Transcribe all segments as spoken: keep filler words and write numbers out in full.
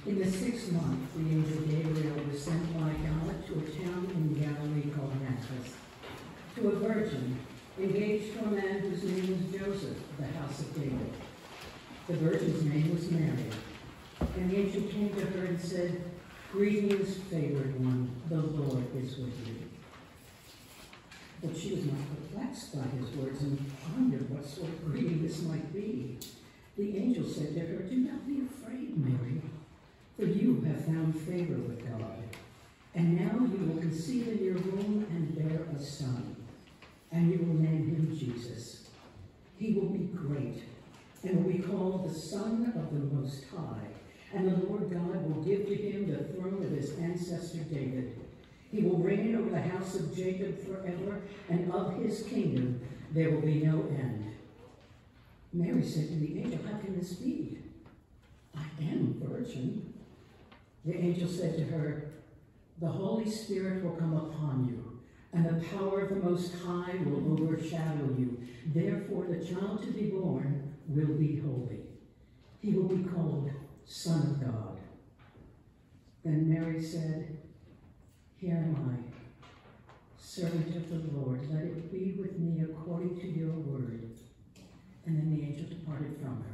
In the sixth month, the angel Gabriel was sent by God to a town in Galilee called Nazareth, to a virgin engaged to a man whose name was Joseph, of the house of David. The virgin's name was Mary. And the angel came to her and said, "Greetings, favored one, the Lord is with you." But she was not perplexed by his words and pondered what sort of greeting this might be. The angel said to her, "Do not be afraid, Mary, for you have found favor with God. And now you will conceive in your womb and bear a son, and you will name him Jesus. He will be great and will be called the Son of the Most High, and the Lord God will give to him the throne of his ancestor David. He will reign over the house of Jacob forever, and of his kingdom there will be no end." Mary said to the angel, "How can this be? I am a virgin." The angel said to her, "The Holy Spirit will come upon you, and the power of the Most High will overshadow you. Therefore the child to be born will be holy. He will be called Son of God." Then Mary said, "Here am I, servant of the Lord. Let it be with me according to your word." And then the angel departed from her.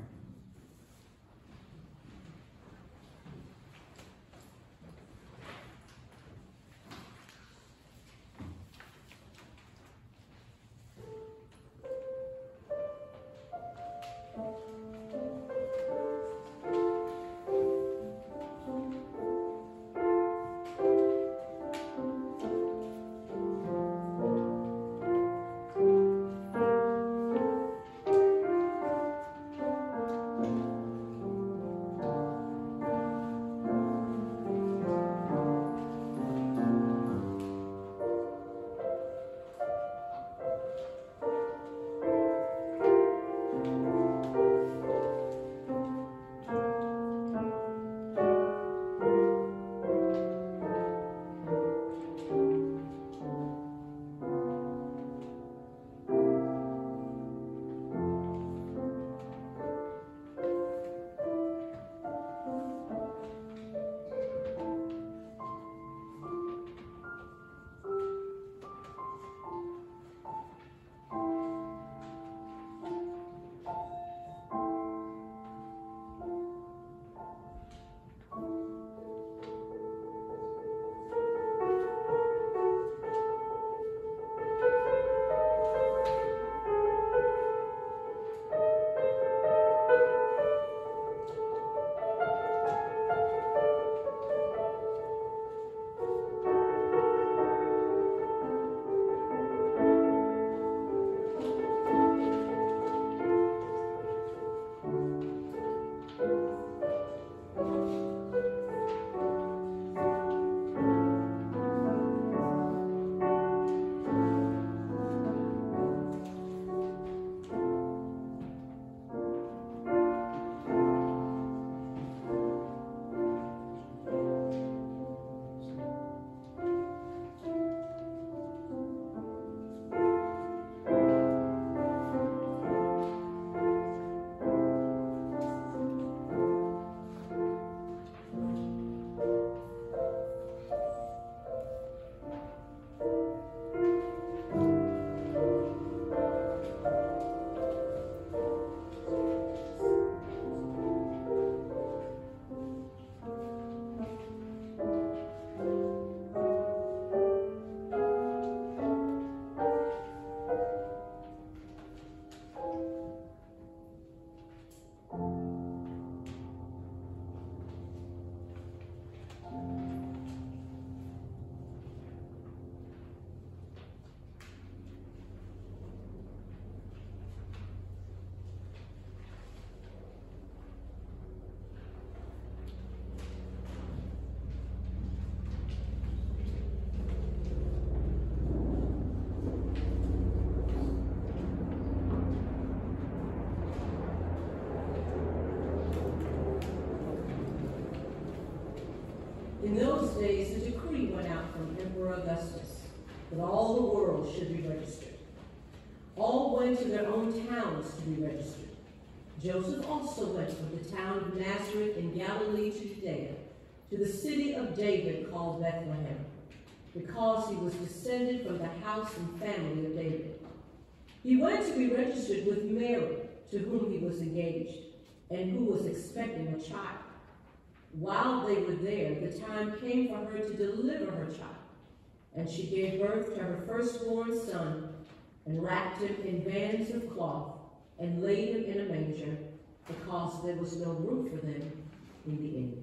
In those days, a decree went out from Emperor Augustus that all the world should be registered. All went to their own towns to be registered. Joseph also went from the town of Nazareth in Galilee to Judea, to the city of David called Bethlehem, because he was descended from the house and family of David. He went to be registered with Mary, to whom he was engaged, and who was expecting a child. While they were there, the time came for her to deliver her child, and she gave birth to her firstborn son, and wrapped him in bands of cloth, and laid him in a manger, because there was no room for them in the inn.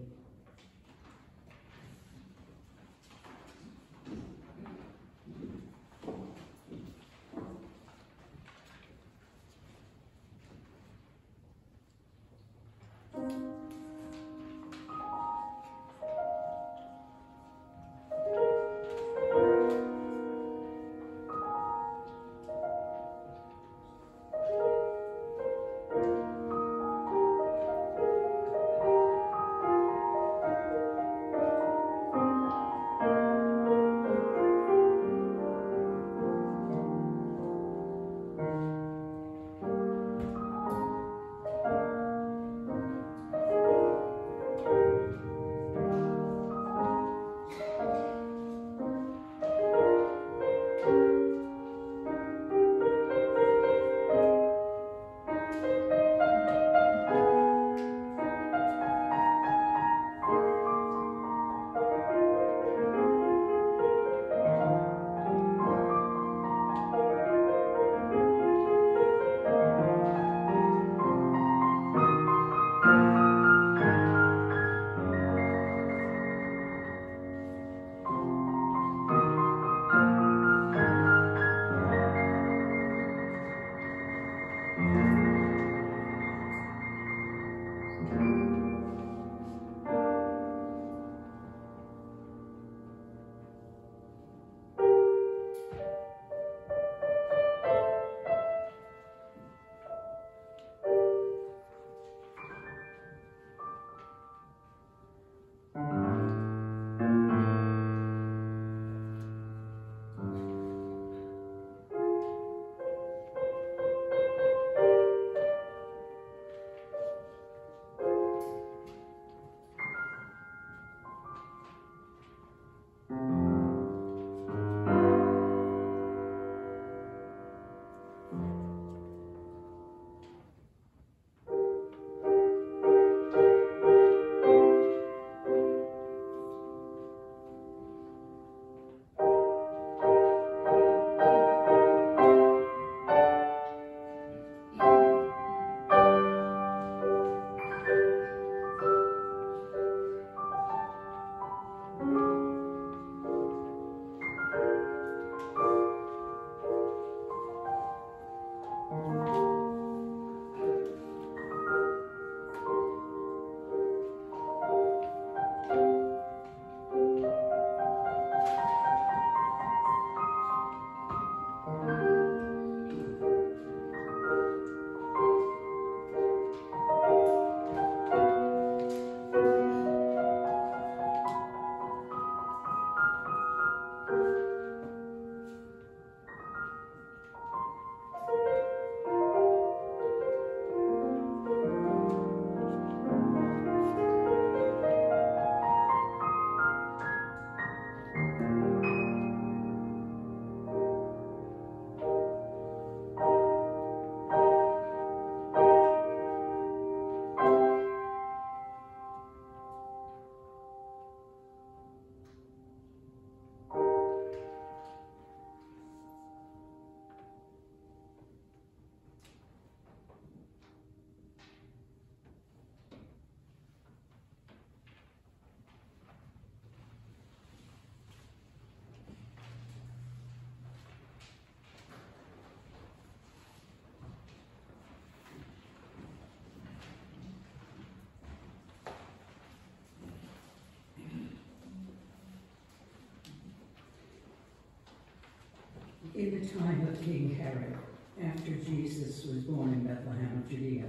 In the time of King Herod, after Jesus was born in Bethlehem of Judea,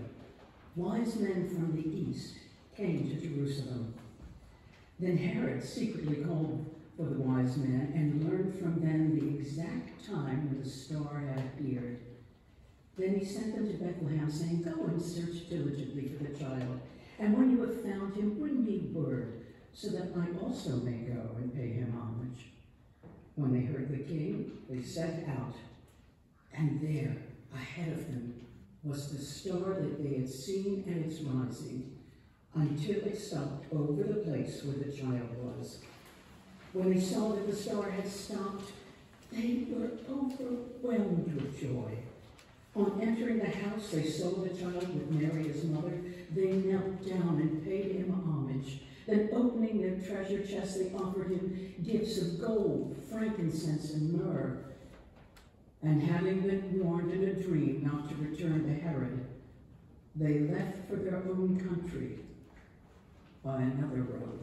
wise men from the east came to Jerusalem. Then Herod secretly called for the wise men and learned from them the exact time when the star had appeared. Then he sent them to Bethlehem, saying, "Go and search diligently for the child, and when you have found him, bring me word so that I also may go and pay him homage. When they heard the king, they set out, and there, ahead of them, was the star that they had seen at its rising, until it stopped over the place where the child was. When they saw that the star had stopped, they were overwhelmed with joy. On entering the house, they saw the child with Mary his mother. They knelt down and paid him homage. Then, opening their treasure chest, they offered him gifts of gold, frankincense, and myrrh. And having been warned in a dream not to return to Herod, they left for their own country by another road.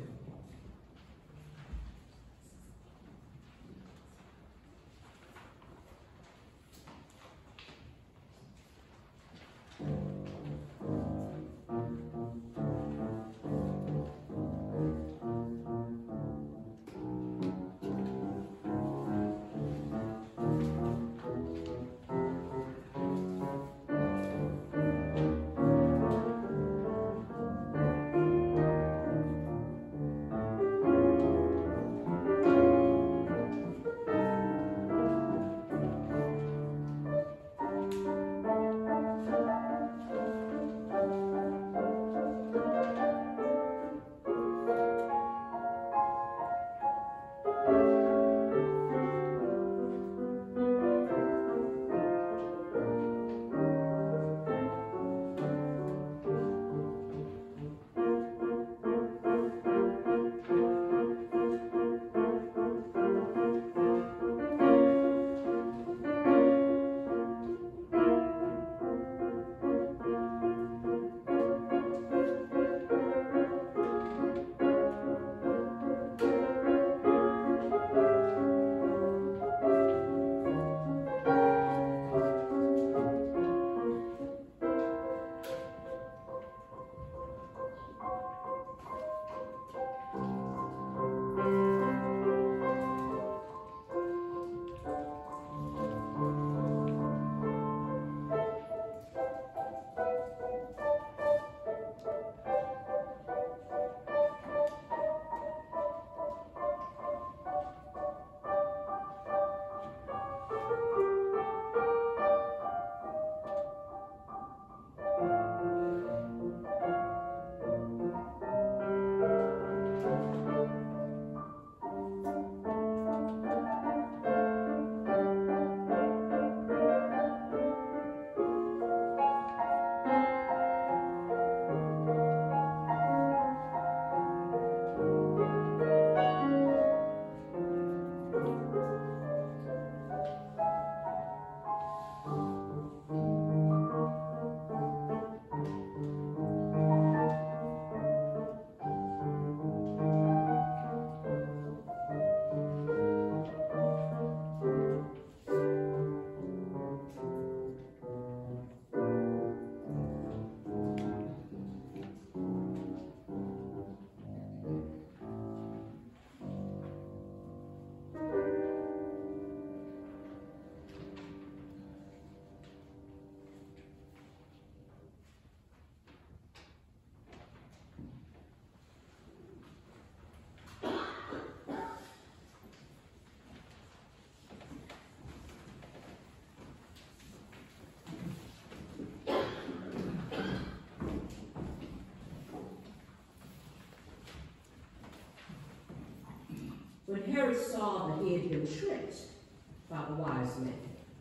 When Herod saw that he had been tricked by the wise men,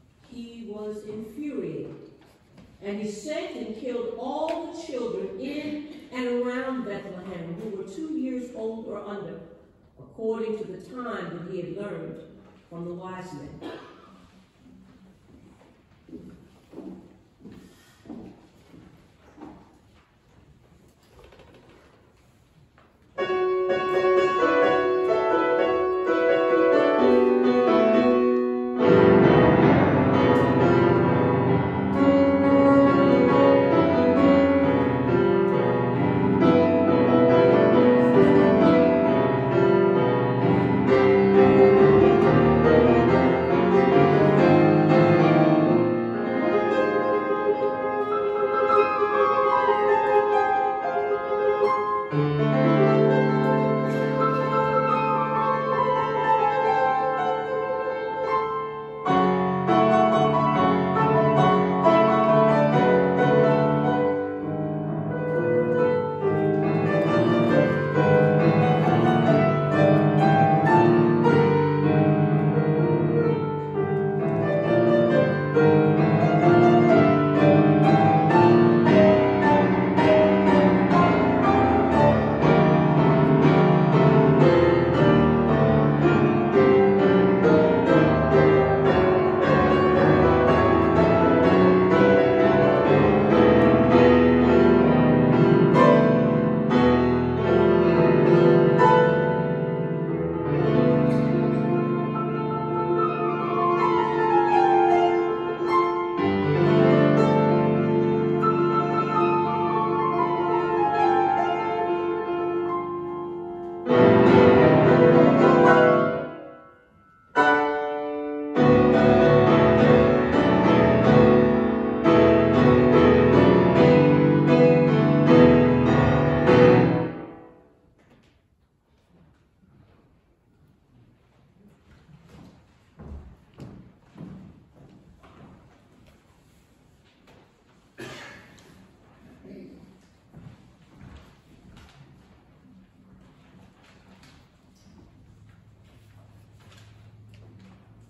he was infuriated. And he sent and killed all the children in and around Bethlehem who were two years old or under, according to the time that he had learned from the wise men. Thank you.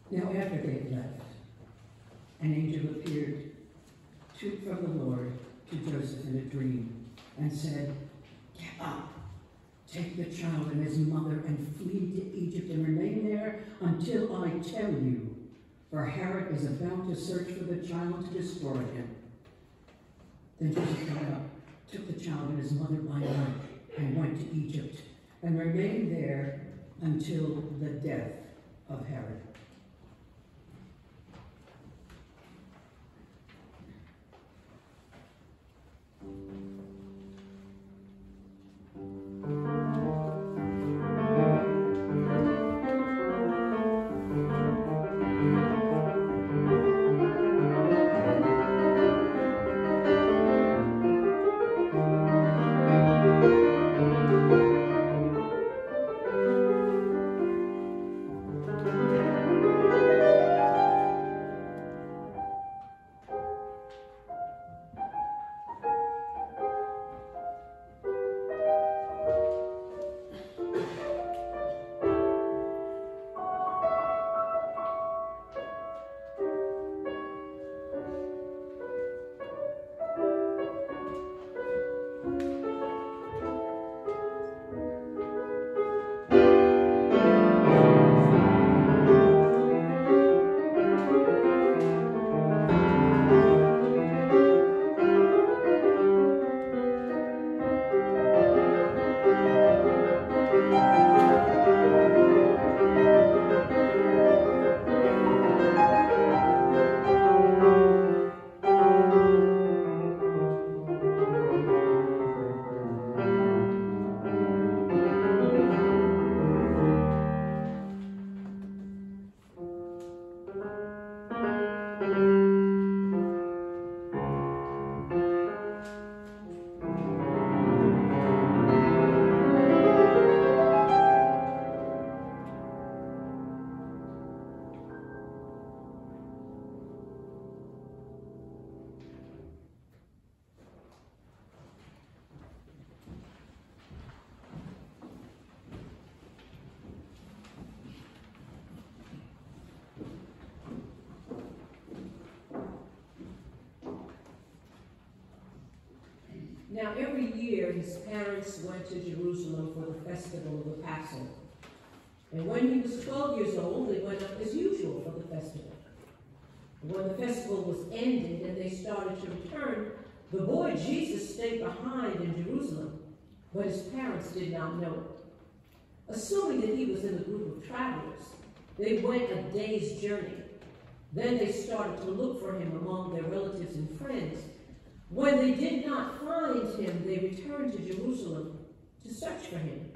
Now after they had left, an angel appeared to, from the Lord to Joseph in a dream and said, "Get up, take the child and his mother and flee to Egypt and remain there until I tell you, for Herod is about to search for the child to destroy him." Then Joseph got up, took the child and his mother by night, and went to Egypt, and remained there until the death of Herod. Now every year his parents went to Jerusalem for the festival of the Passover. And when he was twelve years old, they went up as usual for the festival. And when the festival was ended and they started to return, the boy Jesus stayed behind in Jerusalem, but his parents did not know it. Assuming that he was in a group of travelers, they went a day's journey. Then they started to look for him among their relatives and friends. When they did not find him, they returned to Jerusalem to search for him.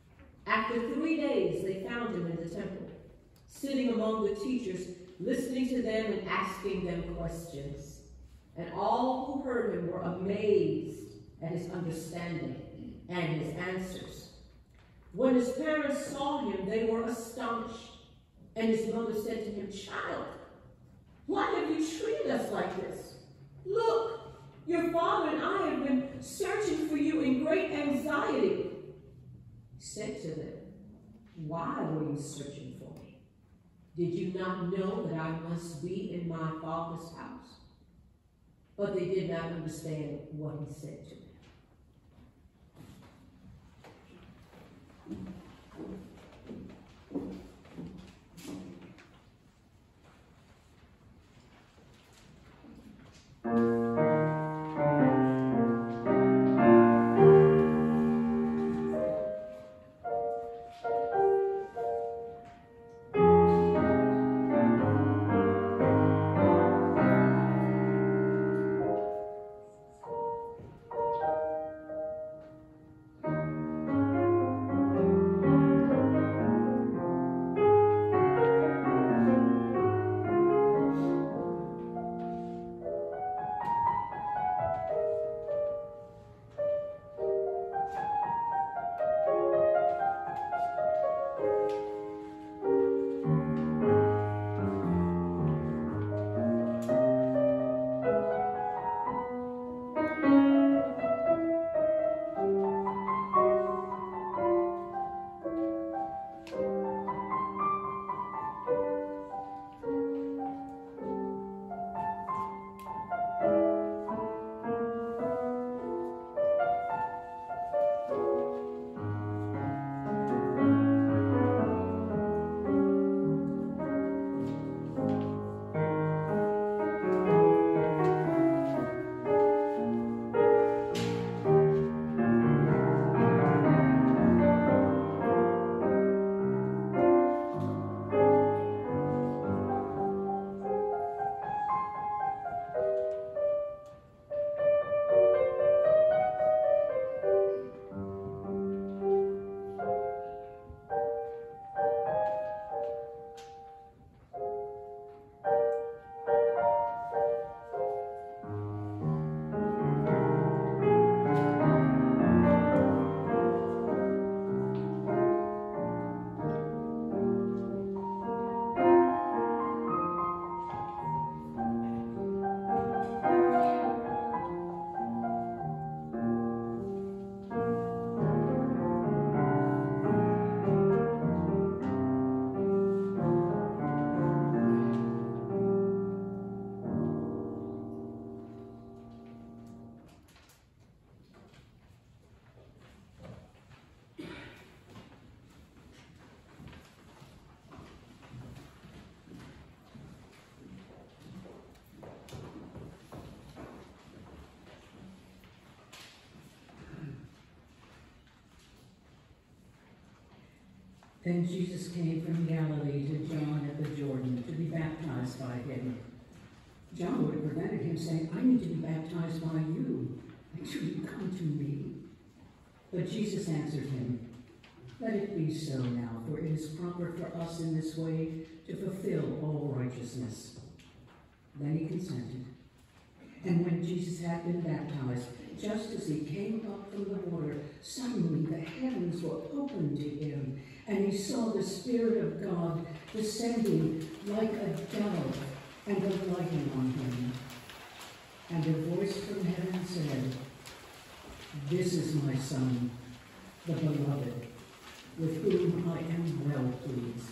After three days, they found him in the temple, sitting among the teachers, listening to them and asking them questions. And all who heard him were amazed at his understanding and his answers. When his parents saw him, they were astonished. And his mother said to him, "Child, why have you treated us like this? Look, your father and I have been searching for you in great anxiety." He said to them, "Why were you searching for me? Did you not know that I must be in my father's house?" But they did not understand what he said to them. Then Jesus came from Galilee to John at the Jordan to be baptized by him. John would have prevented him, saying, I need to be baptized by you, and do you come to me? But Jesus answered him, Let it be so now, for it is proper for us in this way to fulfill all righteousness. Then he consented. And when Jesus had been baptized, just as he came up from the water, suddenly the heavens were opened to him, and he saw the Spirit of God descending like a dove and alighting on him. And a voice from heaven said, This is my Son, the Beloved, with whom I am well pleased.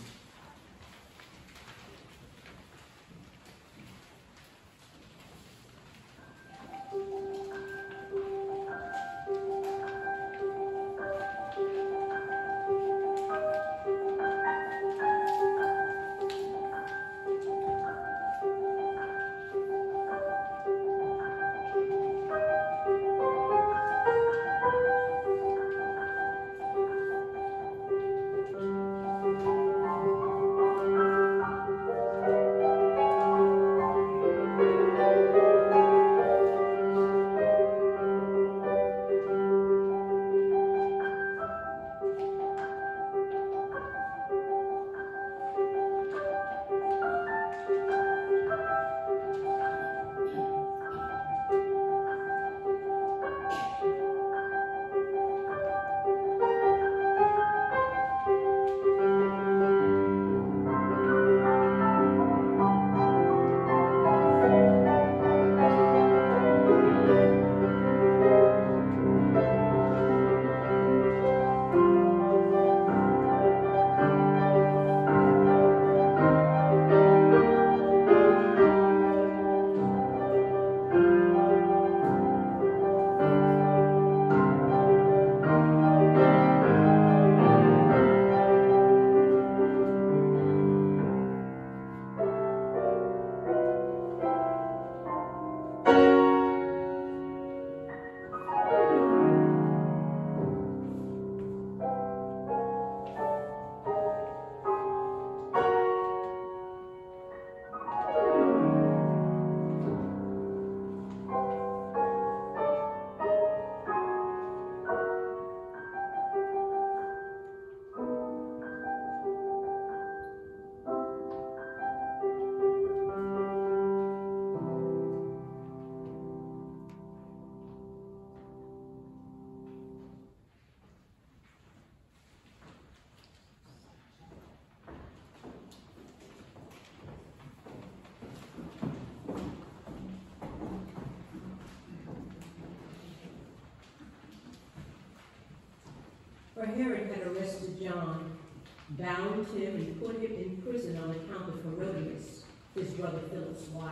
For Herod had arrested John, bound him, and put him in prison on account of Herodias, his brother Philip's wife,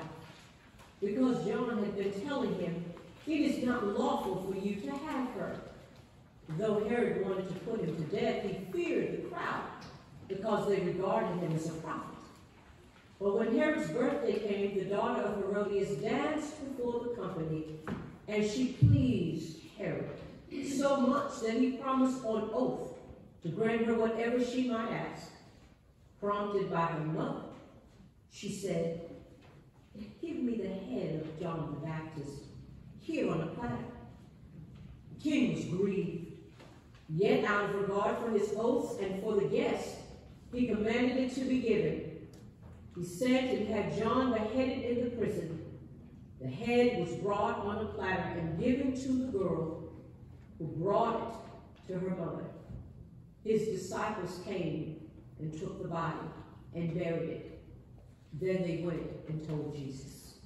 because John had been telling him, It is not lawful for you to have her. Though Herod wanted to put him to death, he feared the crowd, because they regarded him as a prophet. But when Herod's birthday came, the daughter of Herodias danced before the company, and she pleased Herod so much that he promised on oath to grant her whatever she might ask. Prompted by her mother, she said, Give me the head of John the Baptist here on a platter. The king was grieved, yet out of regard for his oaths and for the guest, he commanded it to be given. He sent and had John beheaded in the prison. The head was brought on a platter and given to the girl, who brought it to her mother. His disciples came and took the body and buried it. Then they went and told Jesus.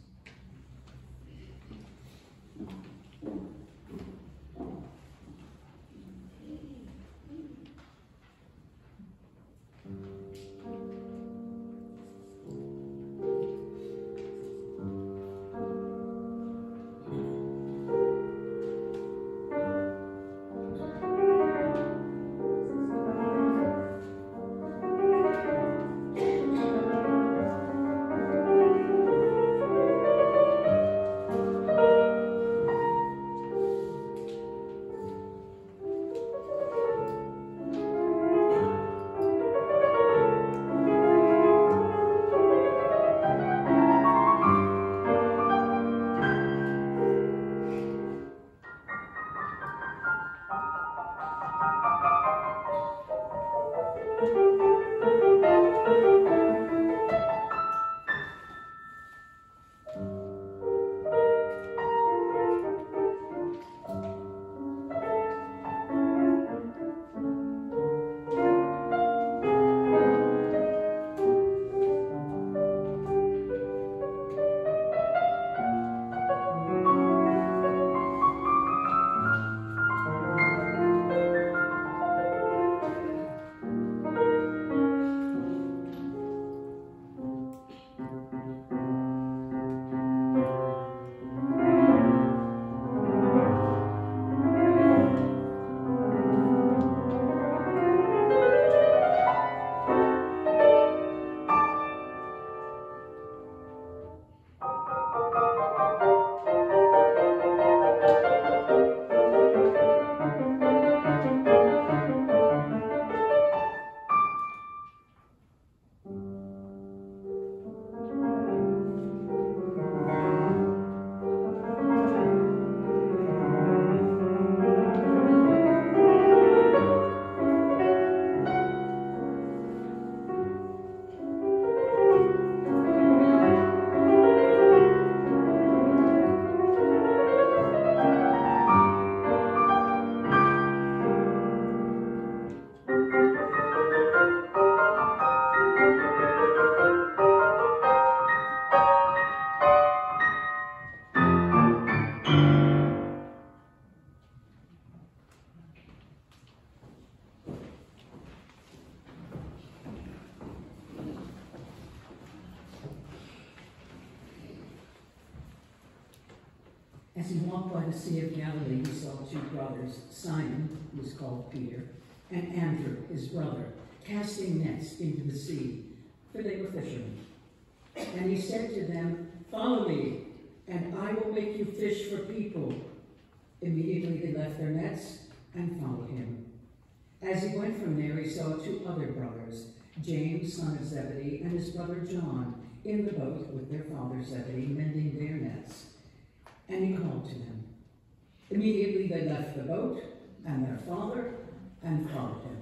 As he walked by the Sea of Galilee, he saw two brothers, Simon, who is called Peter, and Andrew, his brother, casting nets into the sea, for they were fishermen. And he said to them, "Follow me, and I will make you fish for people." Immediately they left their nets and followed him. As he went from there, he saw two other brothers, James, son of Zebedee, and his brother John, in the boat with their father Zebedee, mending their nets. And he called to them. Immediately they left the boat and their father and followed him.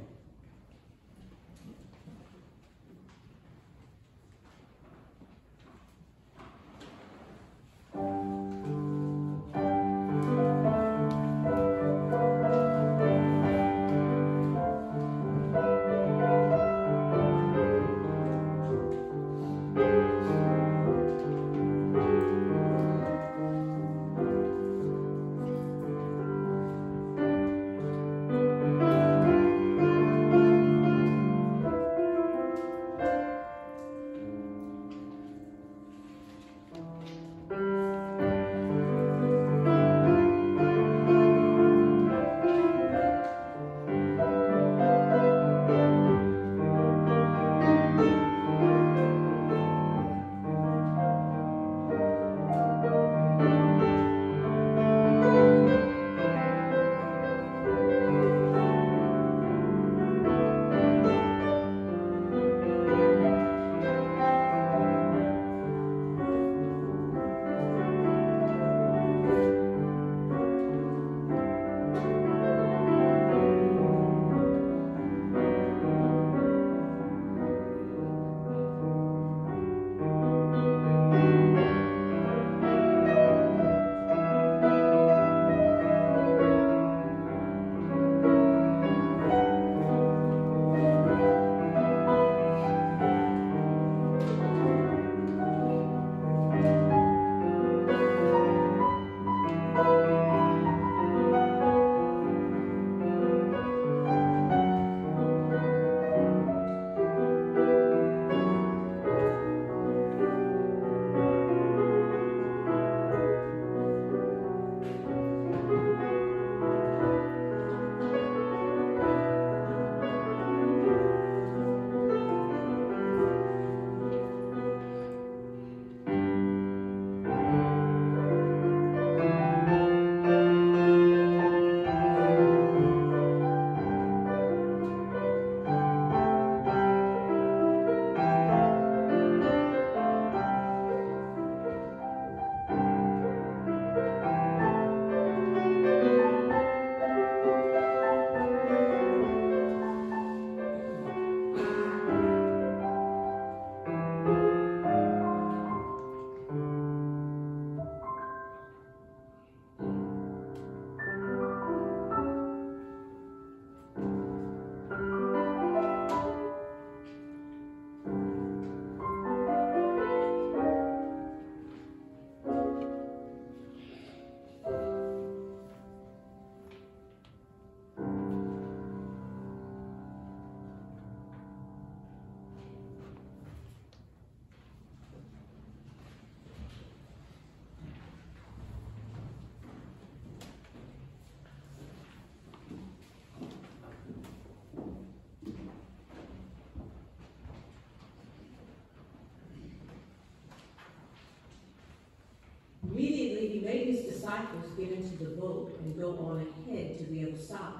Immediately he made his disciples get into the boat and go on ahead to the other side,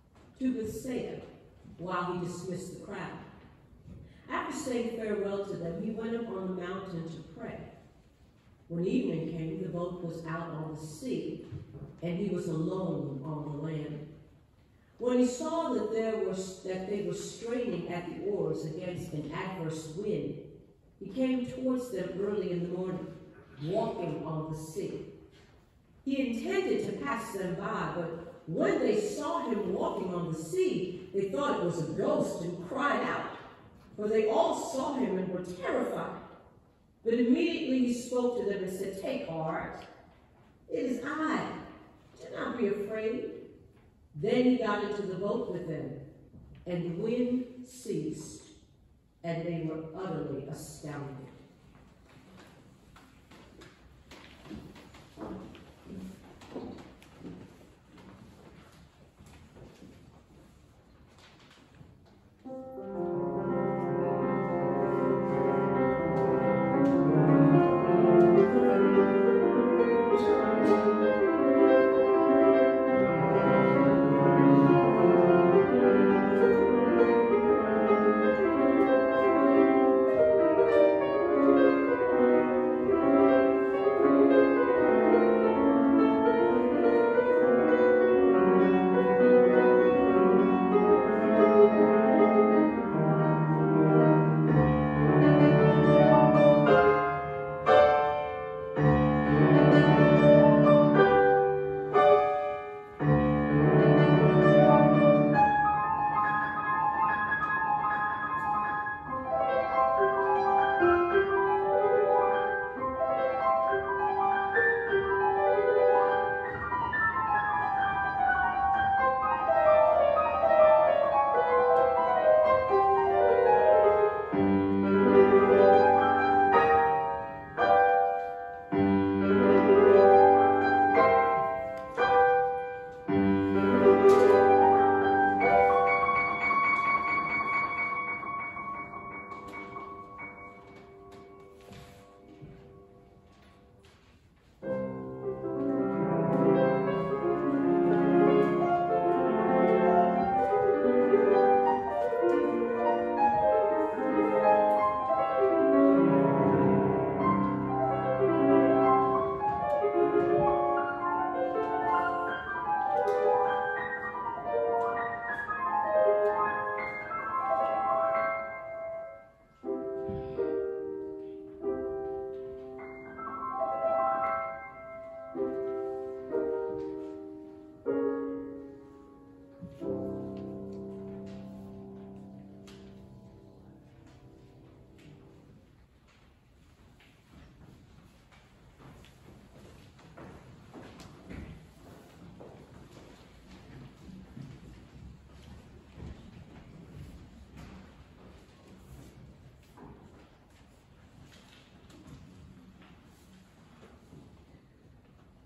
to Bethsaida, while he dismissed the crowd. After saying farewell to them, he went up on the mountain to pray. When evening came, the boat was out on the sea, and he was alone on the land. When he saw that, there was, that they were straining at the oars against an adverse wind, he came towards them early in the morning, walking on the sea. He intended to pass them by, but when they saw him walking on the sea, they thought it was a ghost and cried out, for they all saw him and were terrified. But immediately he spoke to them and said, "Take heart, it is I. Do not be afraid." Then he got into the boat with them, and the wind ceased, and they were utterly astounded.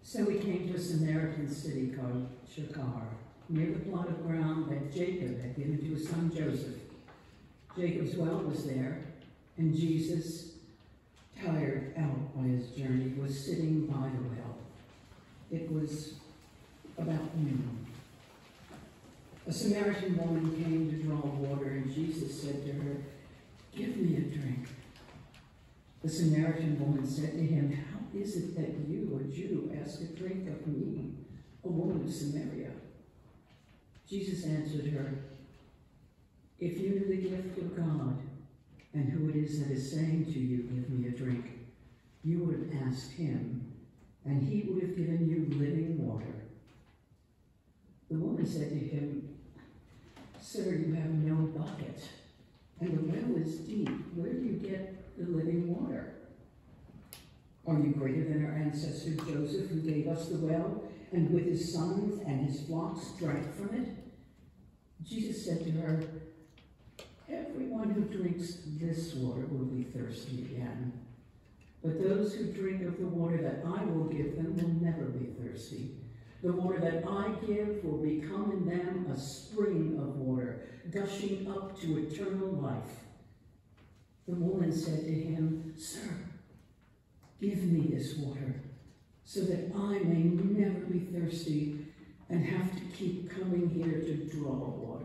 So he came to a Samaritan city called Sychar, near the plot of ground that Jacob had given to his son Joseph. Jacob's well was there, and Jesus, tired out by his journey, was sitting by the well. It was about noon. A Samaritan woman came to draw water, and Jesus said to her, "Give me a drink." The Samaritan woman said to him, "How is it that you, a Jew, ask a drink of me, a woman of Samaria?" Jesus answered her, "If you knew the gift of God, and who it is that is saying to you, 'Give me a drink,' you would have asked him, and he would have given you living water." The woman said to him, "Sir, you have no bucket, and the well is deep. Where do you get the living water? Are you greater than our ancestor Joseph, who gave us the well, and with his sons and his flocks drank from it?" Jesus said to her, "Everyone who drinks this water will be thirsty again. But those who drink of the water that I will give them will never be thirsty. The water that I give will become in them a spring of water, gushing up to eternal life." The woman said to him, "Sir, give me this water, so that I may never be thirsty and have to keep coming here to draw water."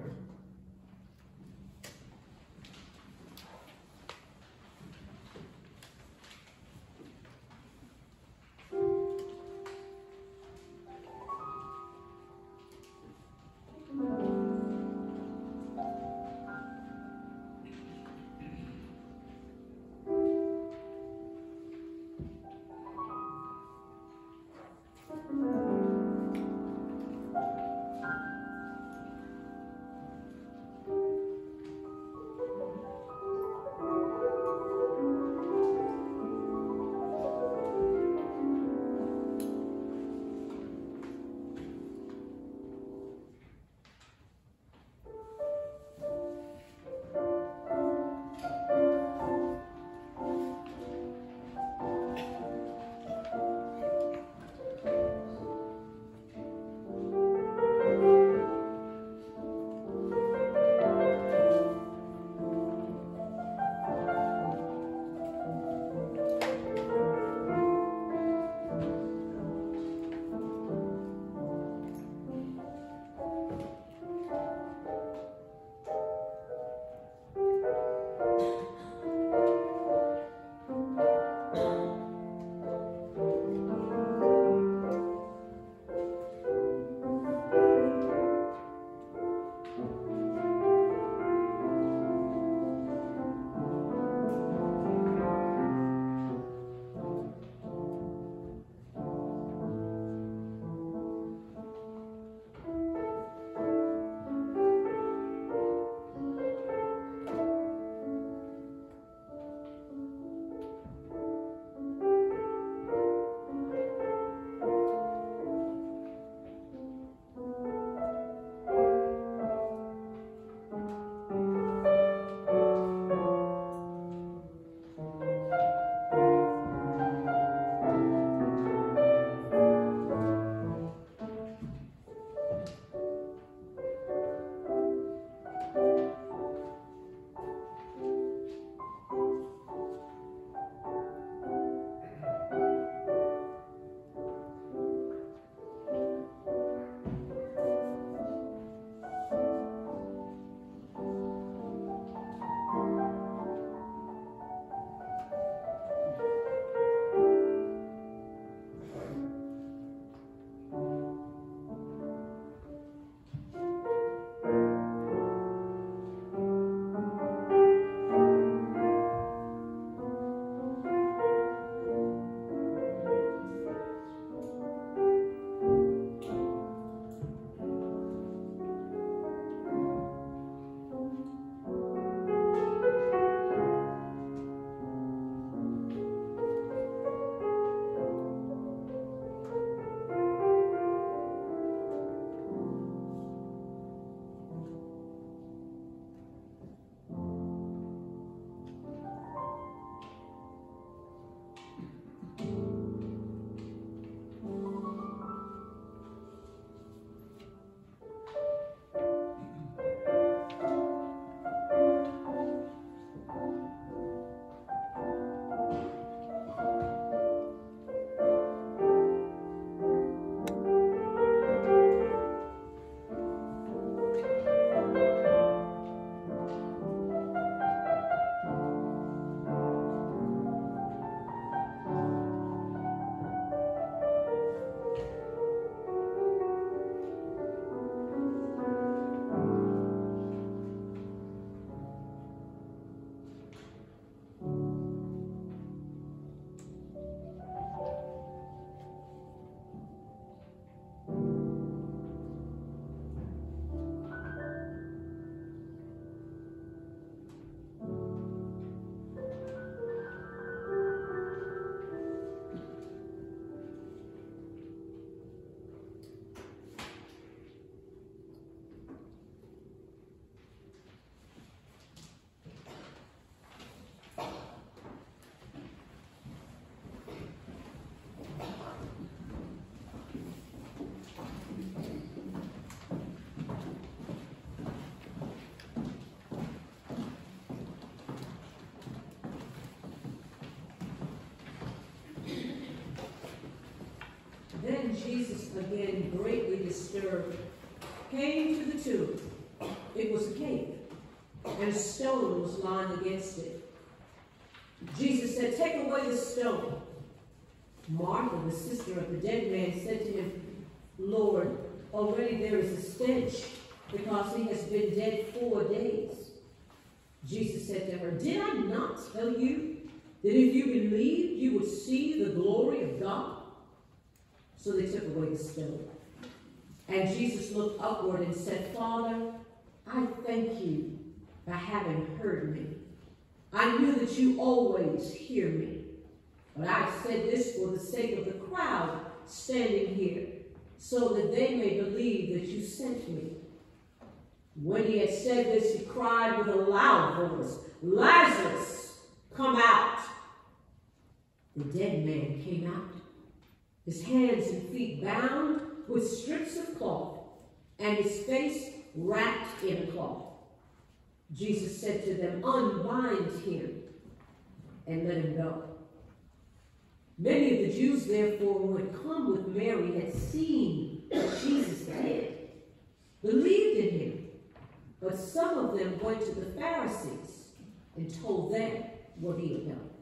Then Jesus, again greatly disturbed, came to the tomb. It was a cave, and a stone was lying against it. Jesus said, "Take away the stone." Martha, the sister of the dead man, said to him, "Lord, already there is a stench, because he has been dead four days." Jesus said to her, "Did I not tell you that if you believed, you would see the glory of God?" So they took away the stone. And Jesus looked upward and said, "Father, I thank you for having heard me. I knew that you always hear me. But I said this for the sake of the crowd standing here, so that they may believe that you sent me." When he had said this, he cried with a loud voice, "Lazarus, come out!" The dead man came out, his hands and feet bound with strips of cloth, and his face wrapped in a cloth. Jesus said to them, "Unbind him and let him go." Many of the Jews, therefore, who had come with Mary, had seen what Jesus did, believed in him. But some of them went to the Pharisees and told them what he had done.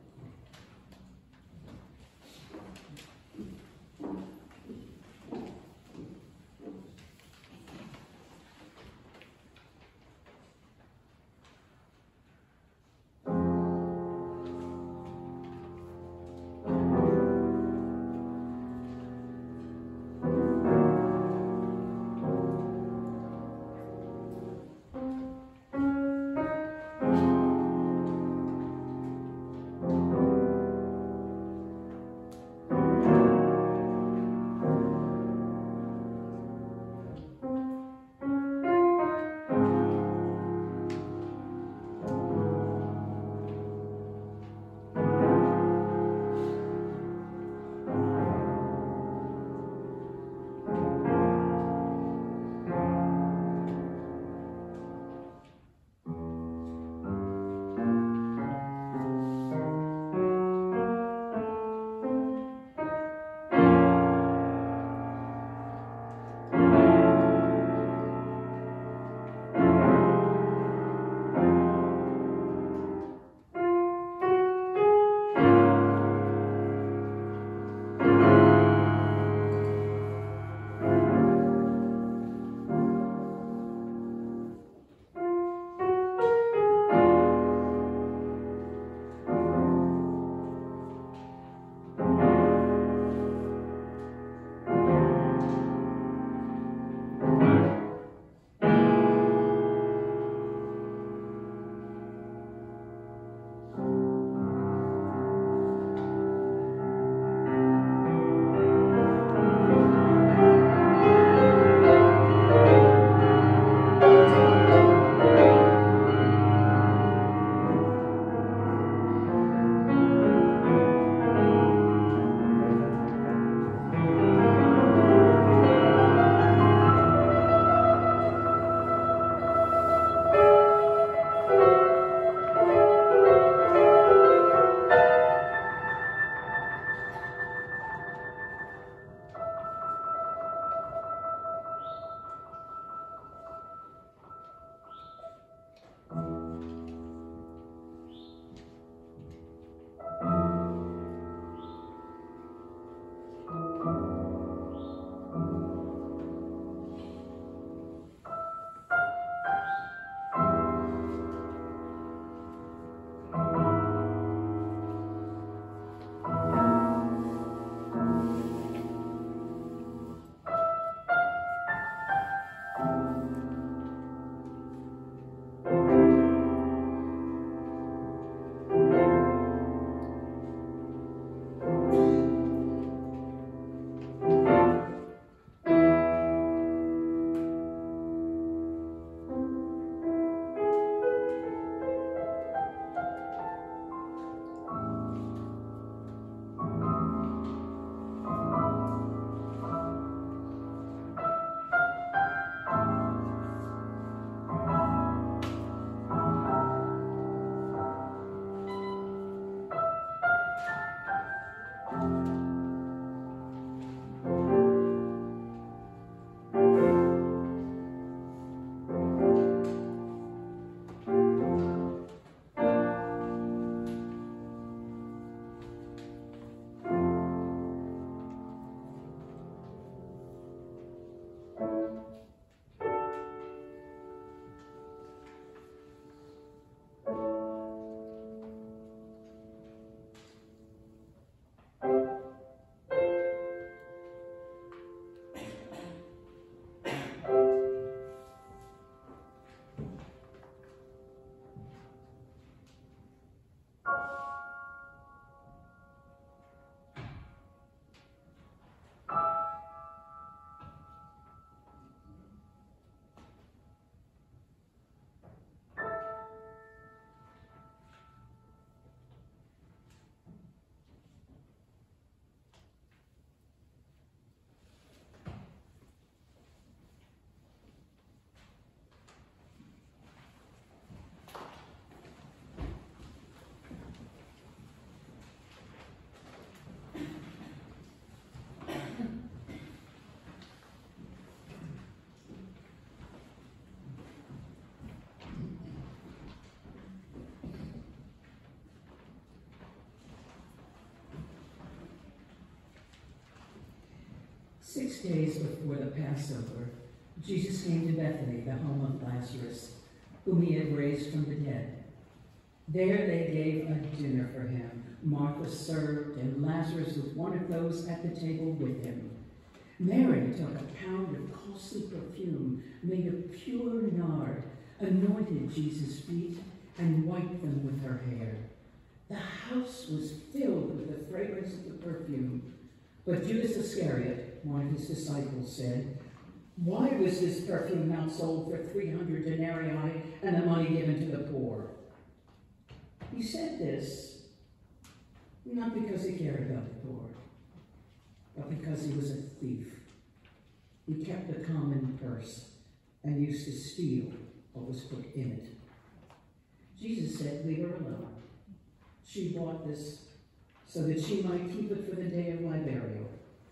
Six days before the Passover, Jesus came to Bethany, the home of Lazarus, whom he had raised from the dead. There they gave a dinner for him. Martha served, and Lazarus was one of those at the table with him. Mary took a pound of costly perfume made of pure nard, anointed Jesus' feet, and wiped them with her hair. The house was filled with the fragrance of the perfume. But Judas Iscariot, one of his disciples, said, "Why was this perfume not sold for three hundred denarii and the money given to the poor?" He said this not because he cared about the poor, but because he was a thief. He kept a common purse and used to steal what was put in it. Jesus said, "Leave her alone. She bought this so that she might keep it for the day of my burial.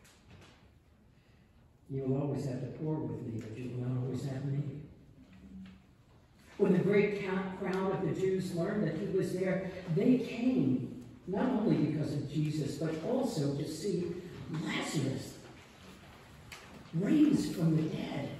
You will always have the poor with me, but you will not always have me." When the great crowd of the Jews learned that he was there, they came, not only because of Jesus, but also to see Lazarus raised from the dead.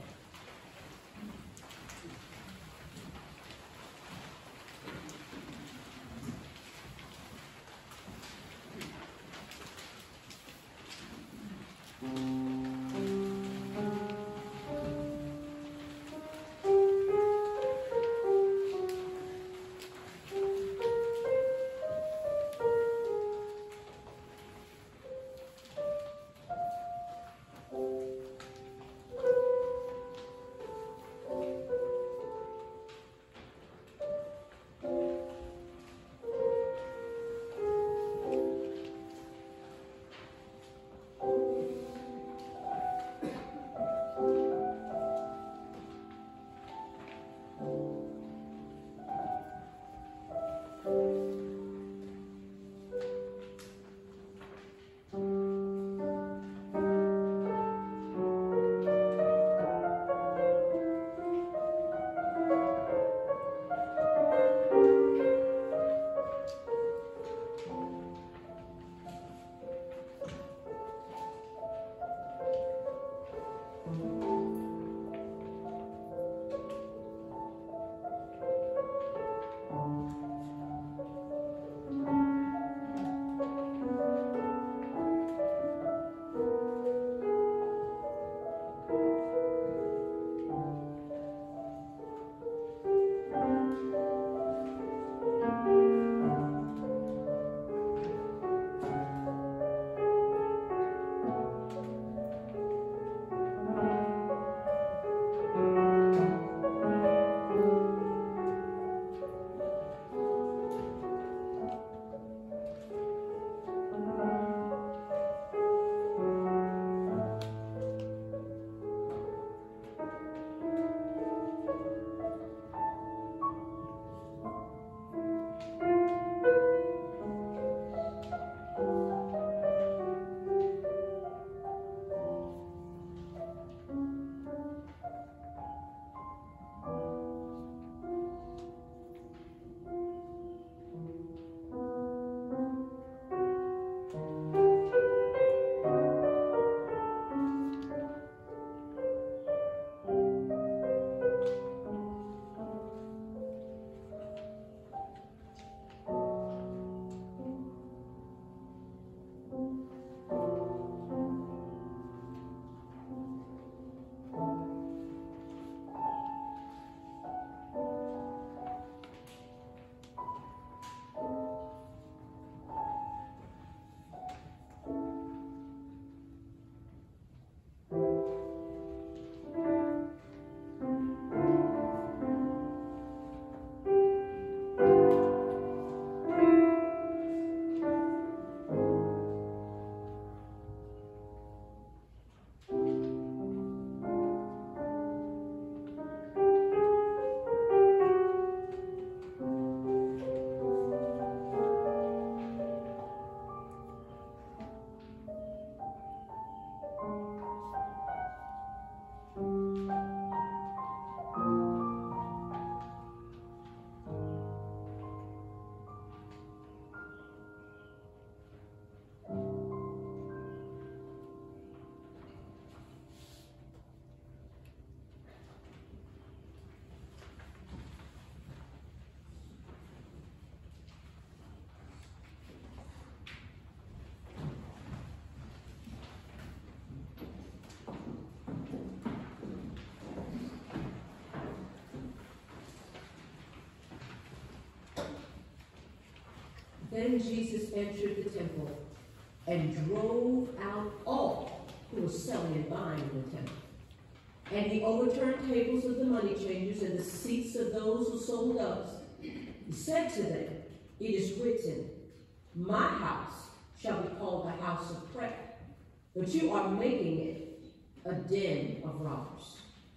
Then Jesus entered the temple and drove out all who were selling and buying in the temple. And he overturned tables of the money changers and the seats of those who sold doves. He said to them, "It is written, my house shall be called the house of prayer, but you are making it a den of robbers."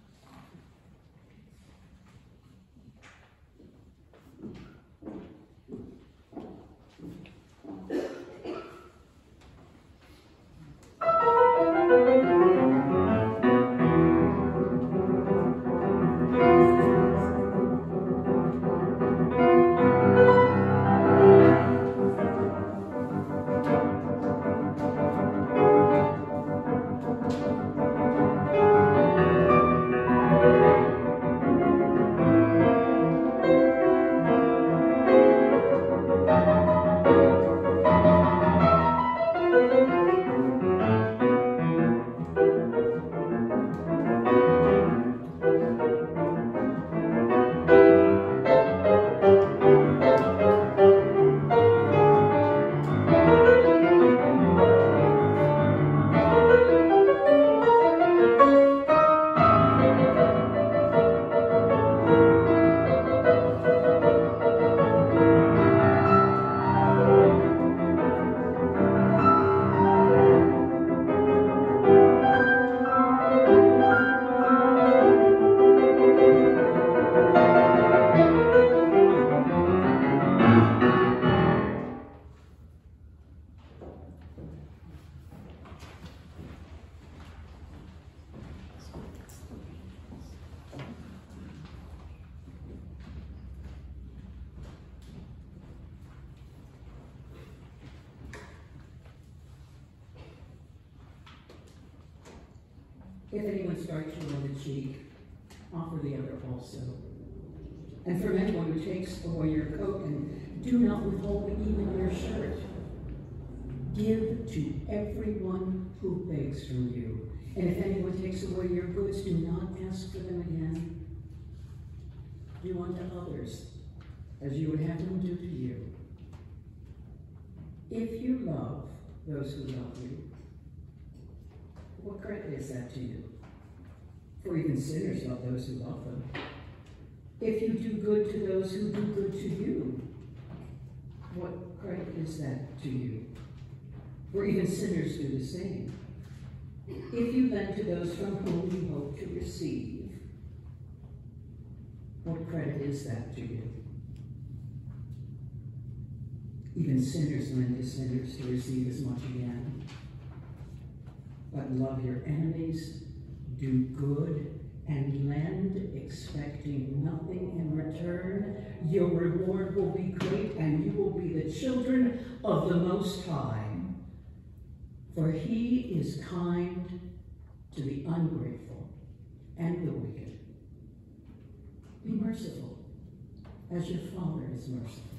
If anyone strikes you on the cheek, offer the other also. And from anyone who takes away your coat, and do not withhold even your shirt. Give to everyone who begs from you. And if anyone takes away your goods, do not ask for them again. Do unto others as you would have them do to you. If you love those who love you, what credit is that to you? For even sinners love those who love them. If you do good to those who do good to you, what credit is that to you? For even sinners do the same. If you lend to those from whom you hope to receive, what credit is that to you? Even sinners lend to sinners to receive as much again. But love your enemies, do good, and lend, expecting nothing in return. Your reward will be great, and you will be the children of the Most High. For he is kind to the ungrateful and the wicked. Be merciful, as your Father is merciful.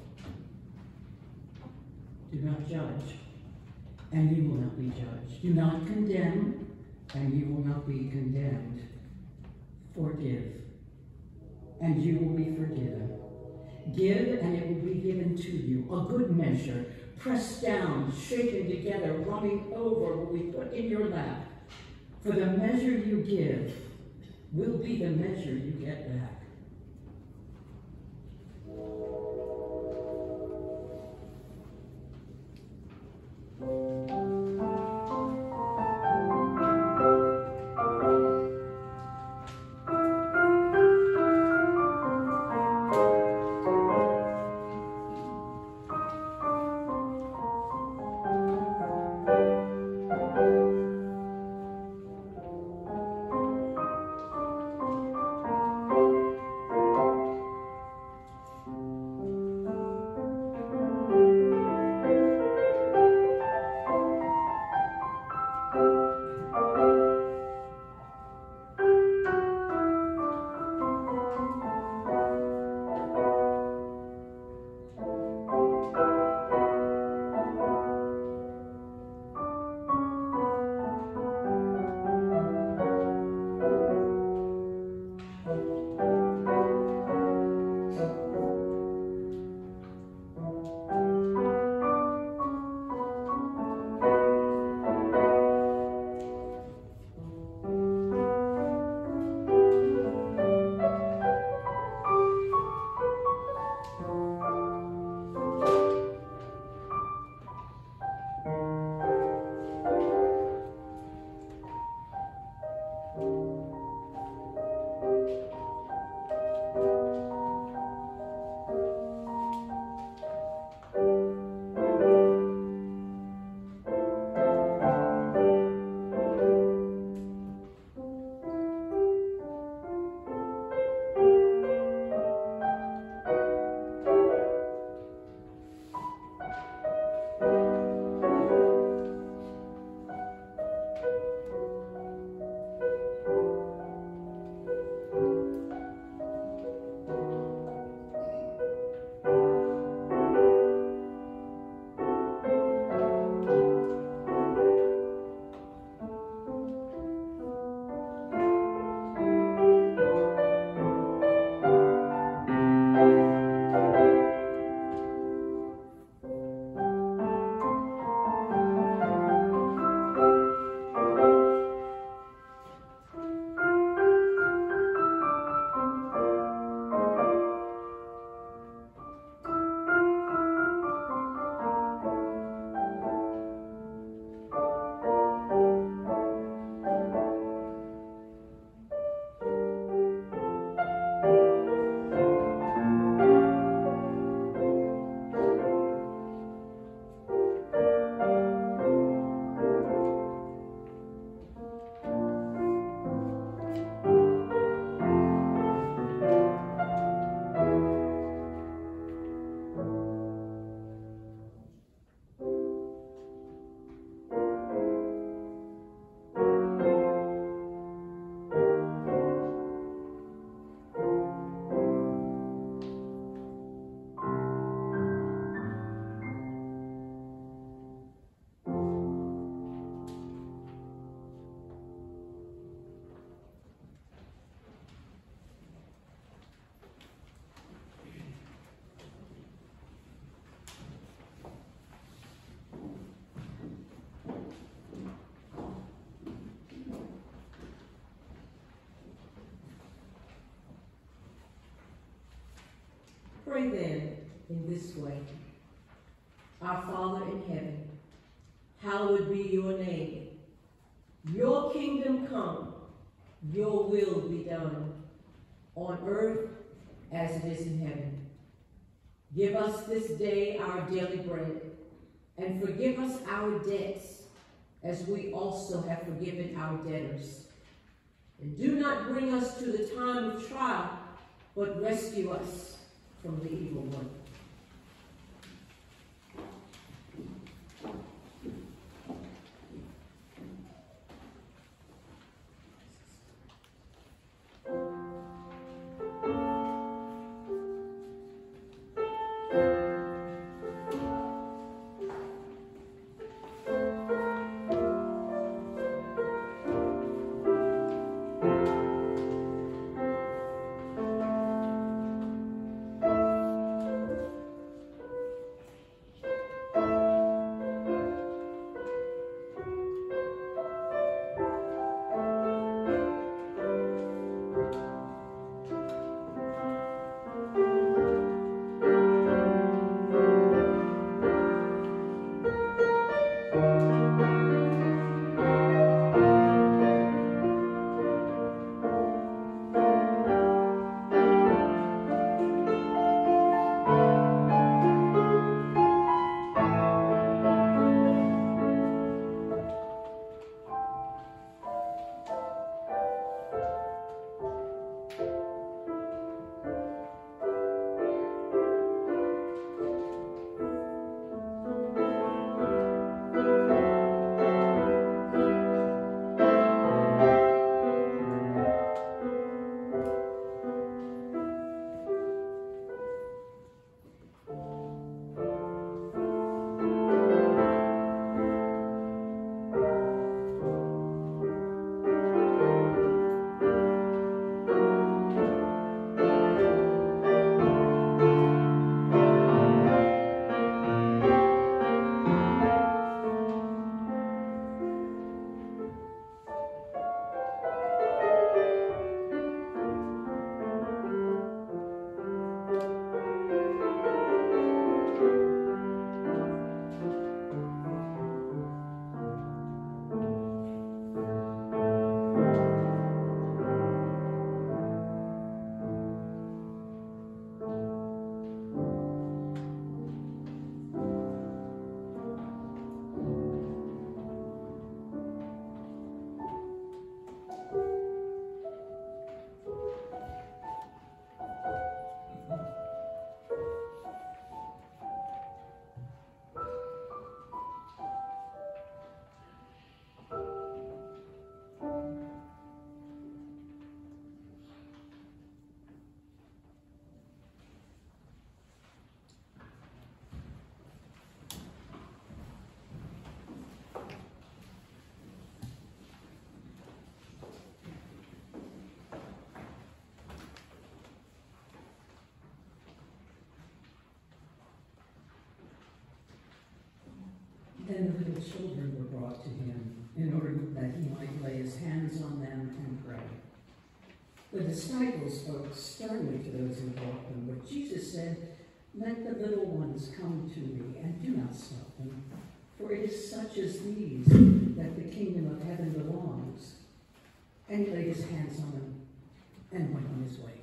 Do not judge, and you will not be judged. Do not condemn, and you will not be condemned. Forgive, and you will be forgiven. Give, and it will be given to you. A good measure, pressed down, shaken together, running over, will be put in your lap. For the measure you give will be the measure you get back. pray then in this way. Our Father in heaven, hallowed be your name. Your kingdom come, your will be done, on earth as it is in heaven. Give us this day our daily bread, and forgive us our debts, as we also have forgiven our debtors. And do not bring us to the time of trial, but rescue us from the evil one. Then the little children were brought to him, in order that he might lay his hands on them and pray. The disciples spoke sternly to those who brought them, but Jesus said, "Let the little ones come to me, and do not stop them, for it is such as these that the kingdom of heaven belongs." And he laid his hands on them and went on his way.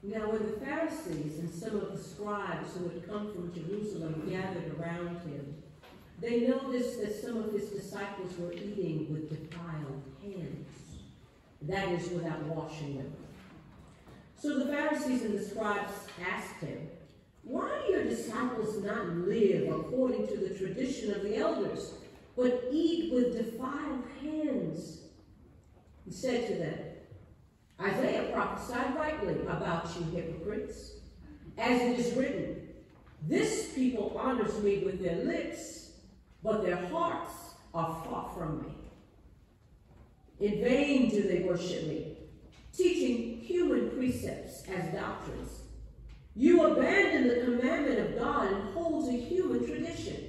Now when the Pharisees and some of the scribes who had come from Jerusalem gathered around him, they noticed that some of his disciples were eating with defiled hands, that is, without washing them. So the Pharisees and the scribes asked him, "Why do your disciples not live according to the tradition of the elders, but eat with defiled hands?" He said to them, "Isaiah prophesied rightly about you hypocrites, as it is written, 'This people honors me with their lips, but their hearts are far from me. In vain do they worship me, teaching human precepts as doctrines. You abandon the commandment of God and hold to human tradition."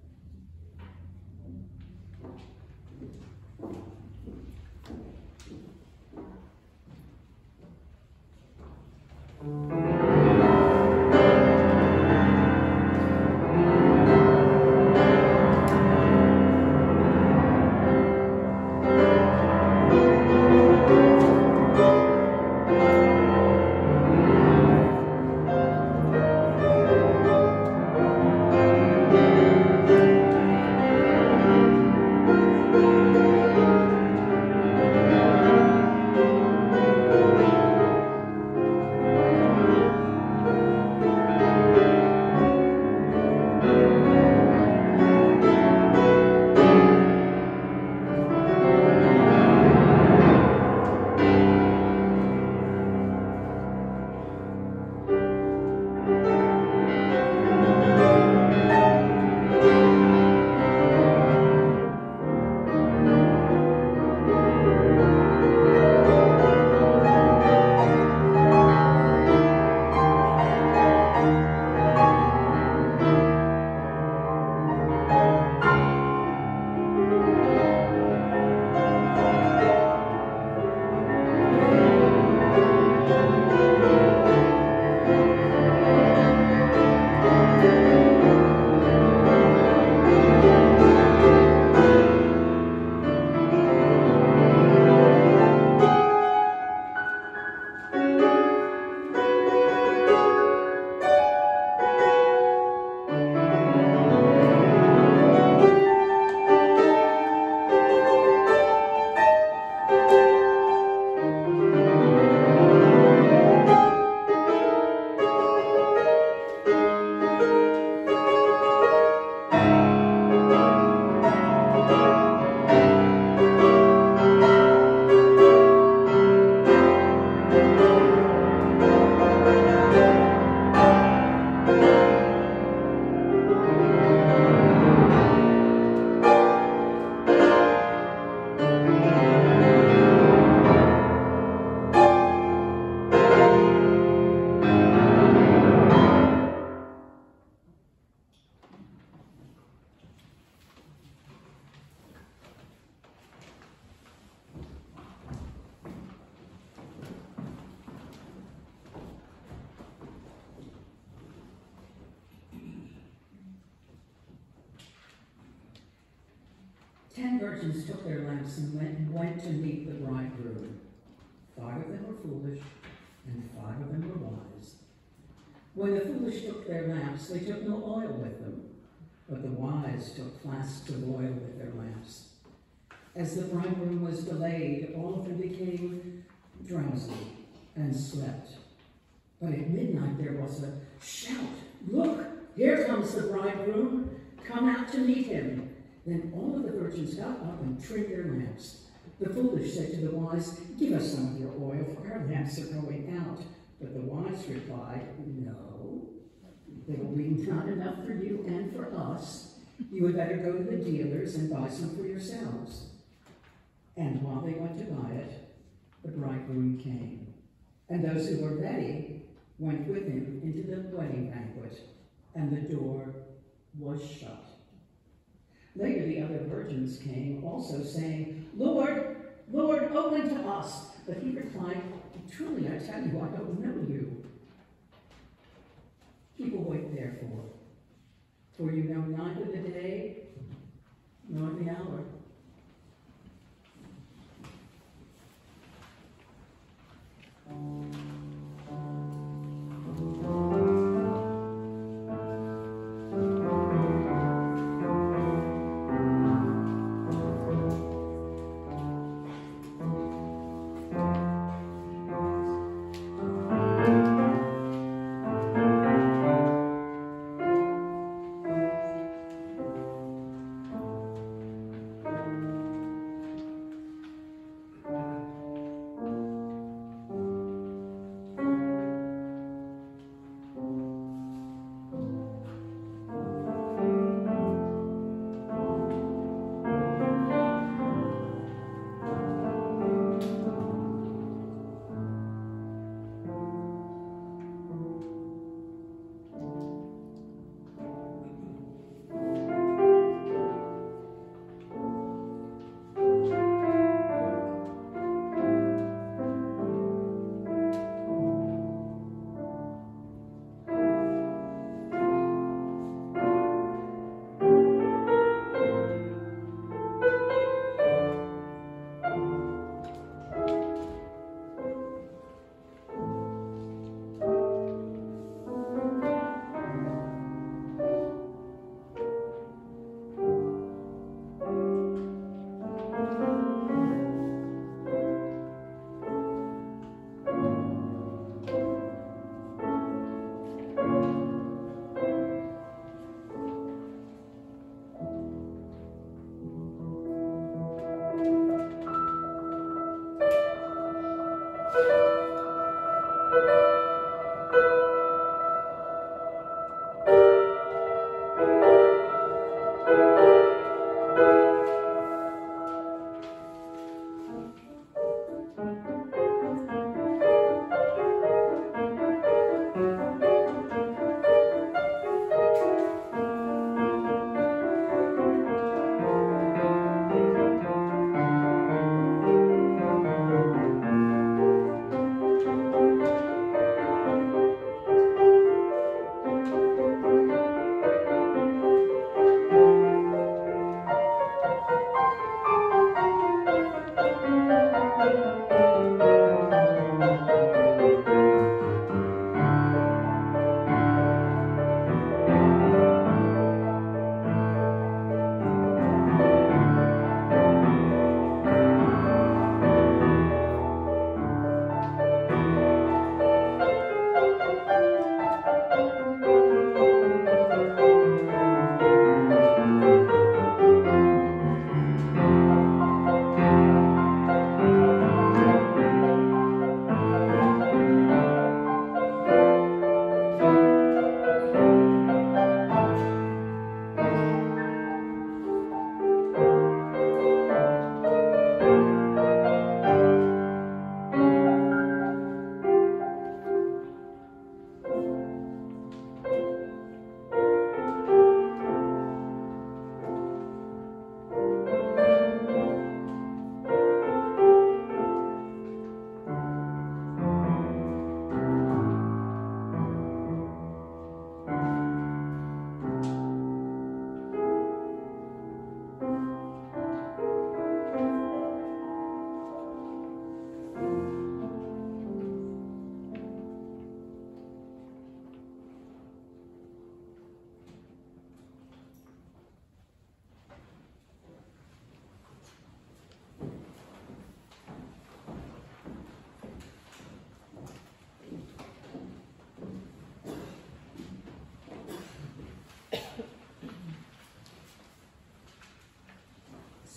Ten virgins took their lamps and went, went to meet the bridegroom. Five of them were foolish, and five of them were wise. When the foolish took their lamps, they took no oil with them, but the wise took flasks of oil with their lamps. As the bridegroom was delayed, all of them became drowsy and slept. But at midnight there was a shout, "Look, here comes the bridegroom. Come out to meet him." Then all of the virgins got up and trimmed their lamps. The foolish said to the wise, "Give us some of your oil, for our lamps are going out." But the wise replied, "No, there will be not enough for you and for us. You had better go to the dealers and buy some for yourselves." And while they went to buy it, the bridegroom came. And those who were ready went with him into the wedding banquet, and the door was shut. Later the other virgins came also, saying, "Lord, Lord, open to us." But he replied, "Truly I tell you, I don't know you. Keep awake therefore, for you know neither the day nor the hour."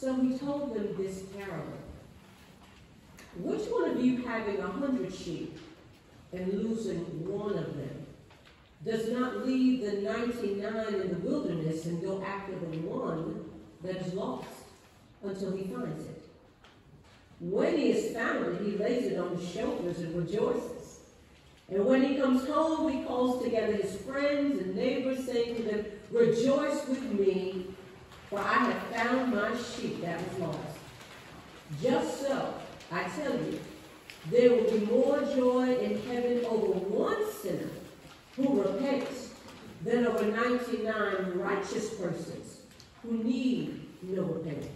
So he told them this parable. Which one of you, having a hundred sheep and losing one of them, does not leave the ninety-nine in the wilderness and go after the one that is lost until he finds it? When he has found it, he lays it on his shoulders and rejoices. And when he comes home, he calls together his friends and neighbors, saying to them, "Rejoice with me, for I have found my sheep that was lost." Just so, I tell you, there will be more joy in heaven over one sinner who repents than over ninety-nine righteous persons who need no repentance.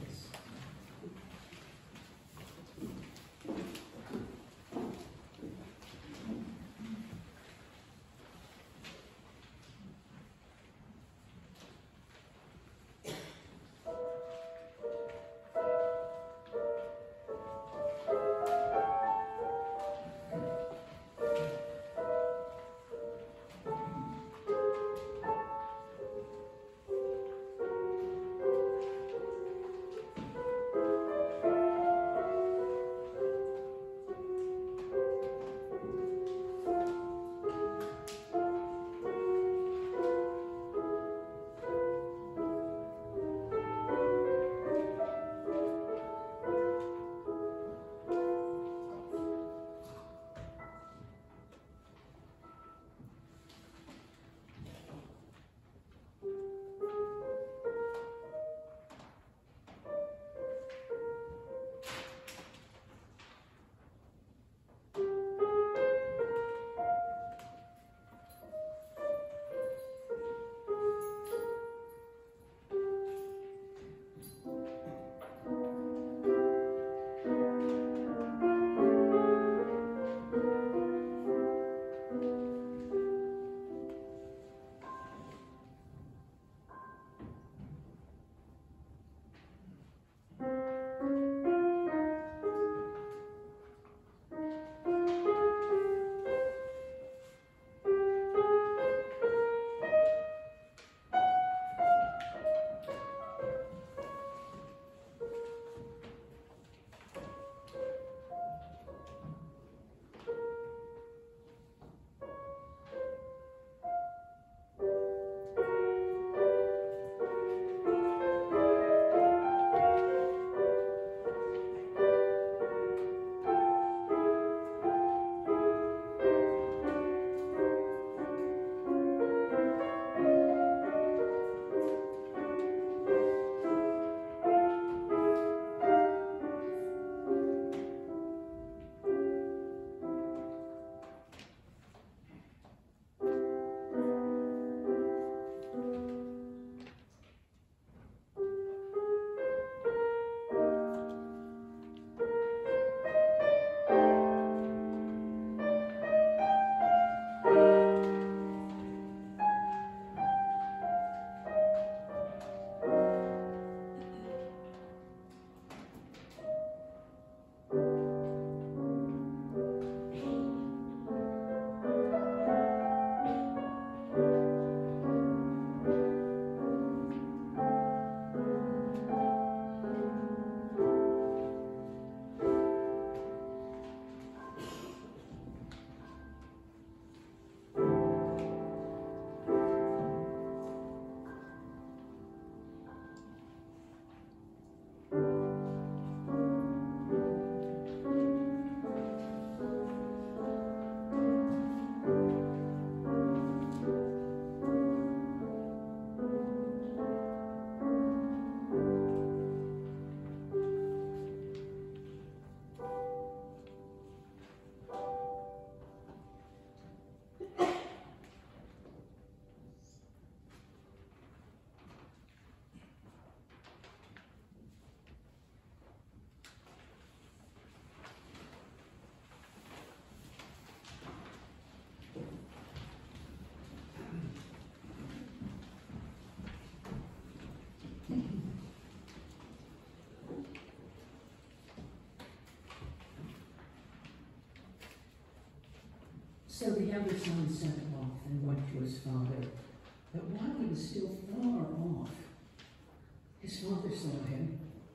So the younger son set off and went to his father. But while he was still far off, his father saw him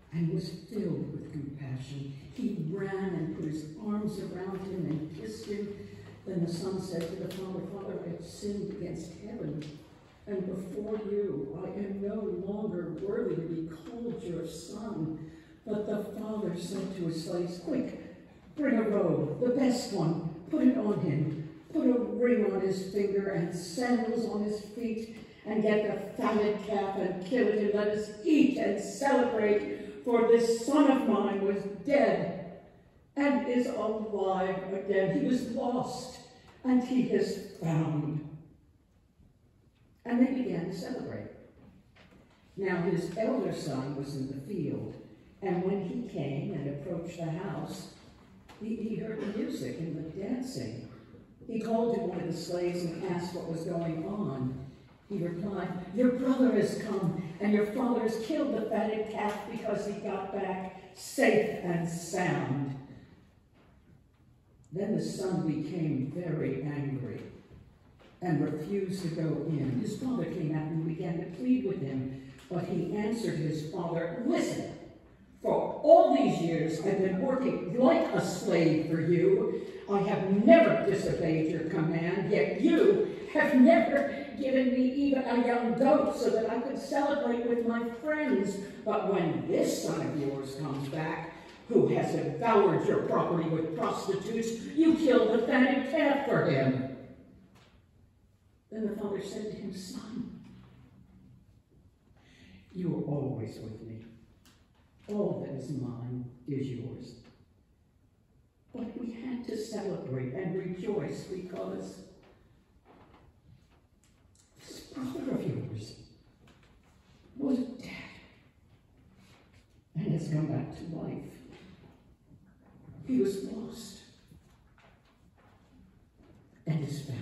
and was filled with compassion. He ran and put his arms around him and kissed him. Then the son said to the father, Father, I have sinned against heaven and before you. I am no longer worthy to be called your son. But the father said to his slaves, quick, bring a robe, the best one, put it on him. Put a ring on his finger and sandals on his feet, and get the fatted calf and kill it, and let us eat and celebrate. For this son of mine was dead and is alive again. He was lost and he is found. And they began to celebrate. Now his elder son was in the field, and when he came and approached the house, he, he heard the music and the dancing. He called to one of the slaves and asked what was going on. He replied, your brother has come, and your father has killed the fatted calf because he got back safe and sound. Then the son became very angry and refused to go in. His father came out and began to plead with him, but he answered his father, listen, for all these years I've been working like a slave for you. I have never disobeyed your command, yet you have never given me even a young goat so that I could celebrate with my friends. But when this son of yours comes back, who has devoured your property with prostitutes, you killed the fatted calf for him. Then the father said to him, son, you are always with me. All that is mine is yours. But we had to celebrate and rejoice because this brother of yours was dead and has come back to life. He was lost and is found.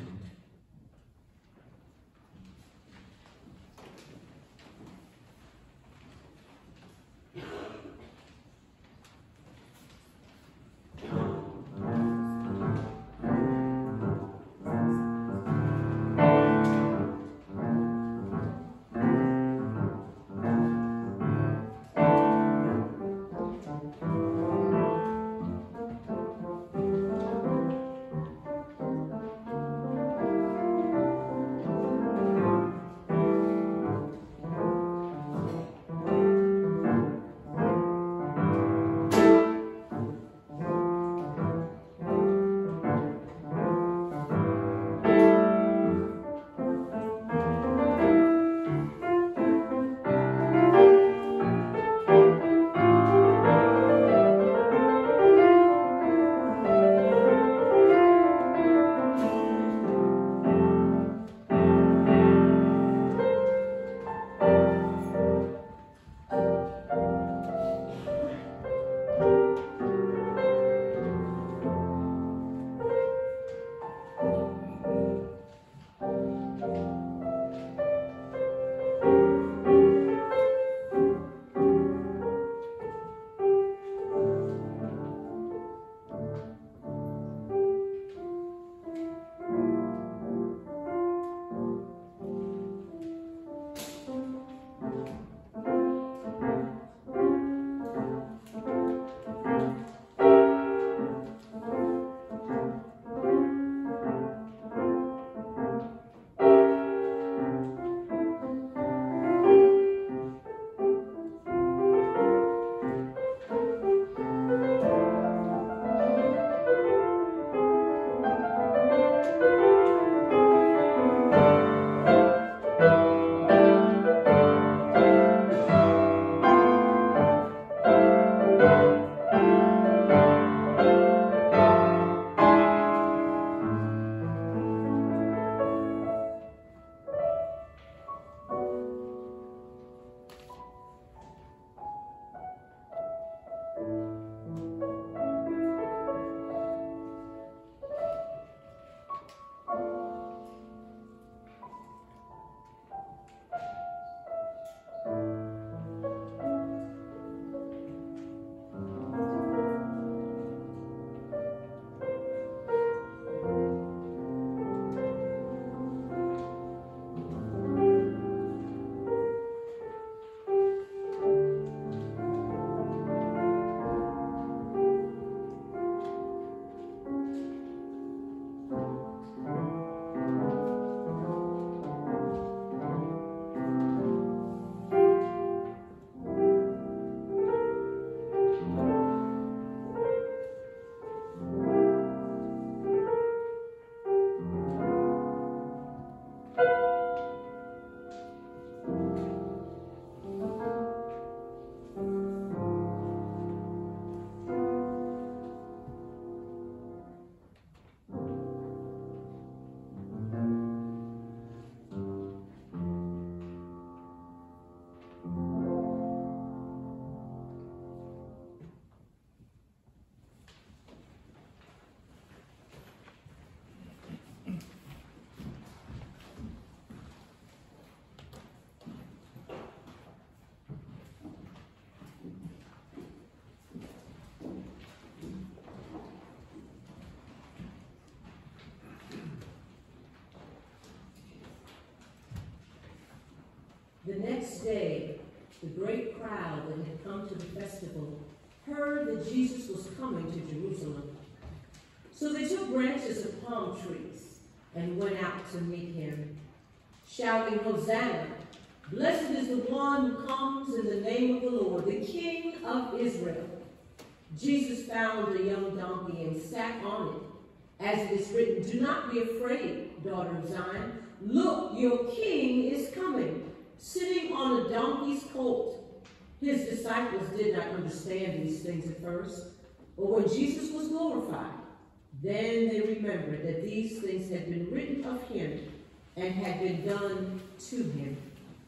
The next day, the great crowd that had come to the festival heard that Jesus was coming to Jerusalem. So they took branches of palm trees and went out to meet him, shouting, "Hosanna! Blessed is the one who comes in the name of the Lord, the King of Israel." Jesus found a young donkey and sat on it. As it is written, "Do not be afraid, daughter of Zion. Look, your king is coming, sitting on a donkey's colt." His disciples did not understand these things at first, but when Jesus was glorified, then they remembered that these things had been written of him and had been done to him.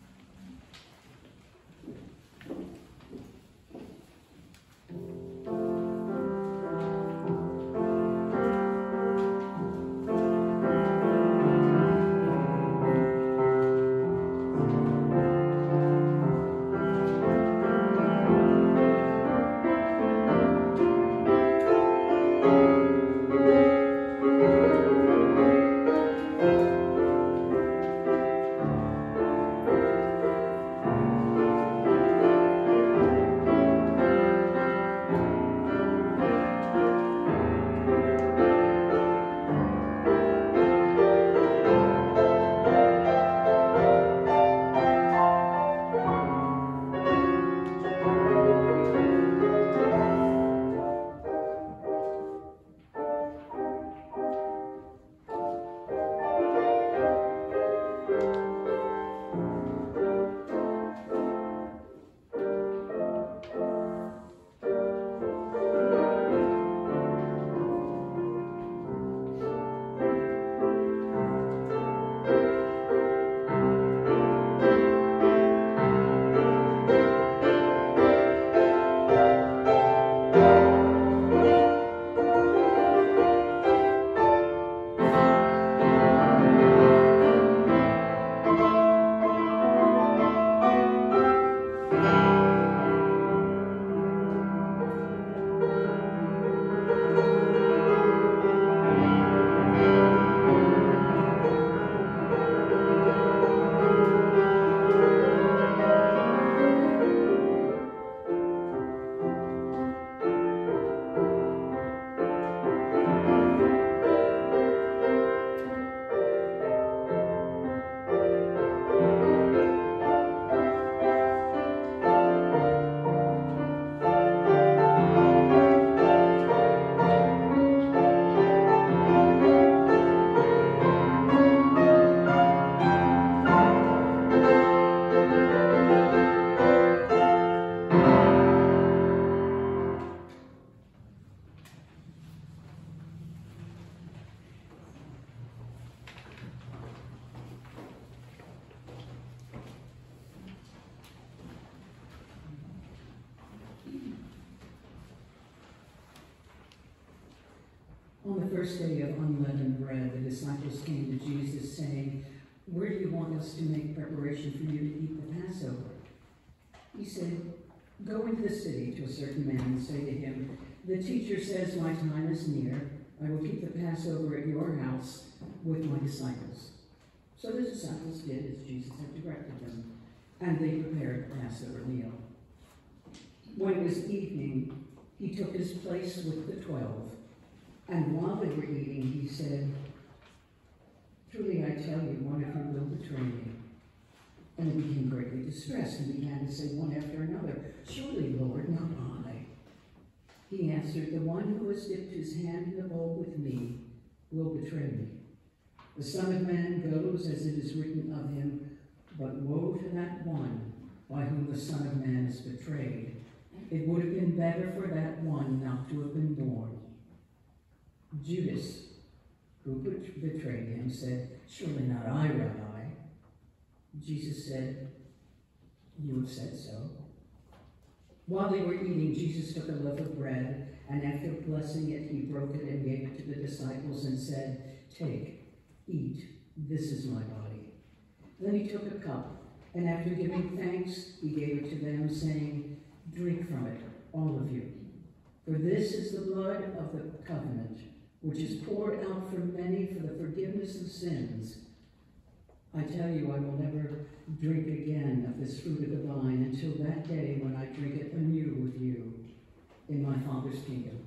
On the first day of unleavened bread, the disciples came to Jesus saying, "Where do you want us to make preparation for you to eat the Passover?" He said, "Go into the city to a certain man and say to him, 'The teacher says my time is near. I will keep the Passover at your house with my disciples.'" So the disciples did as Jesus had directed them, and they prepared the Passover meal. When it was evening, he took his place with the twelve. And while they were eating, he said, "Truly I tell you, one of you will betray me." And they became greatly distressed and began to say one after another, "Surely, Lord, not I." He answered, "The one who has dipped his hand in the bowl with me will betray me. The Son of Man goes as it is written of him, but woe to that one by whom the Son of Man is betrayed. It would have been better for that one not to have been born." Judas, who betrayed him, said, "Surely not I, Rabbi." Jesus said, "You have said so." While they were eating, Jesus took a loaf of bread, and after blessing it, he broke it and gave it to the disciples and said, "Take, eat, this is my body." Then he took a cup, and after giving thanks, he gave it to them, saying, "Drink from it, all of you. For this is the blood of the covenant, which is poured out for many for the forgiveness of sins. I tell you, I will never drink again of this fruit of the vine until that day when I drink it anew with you in my Father's kingdom."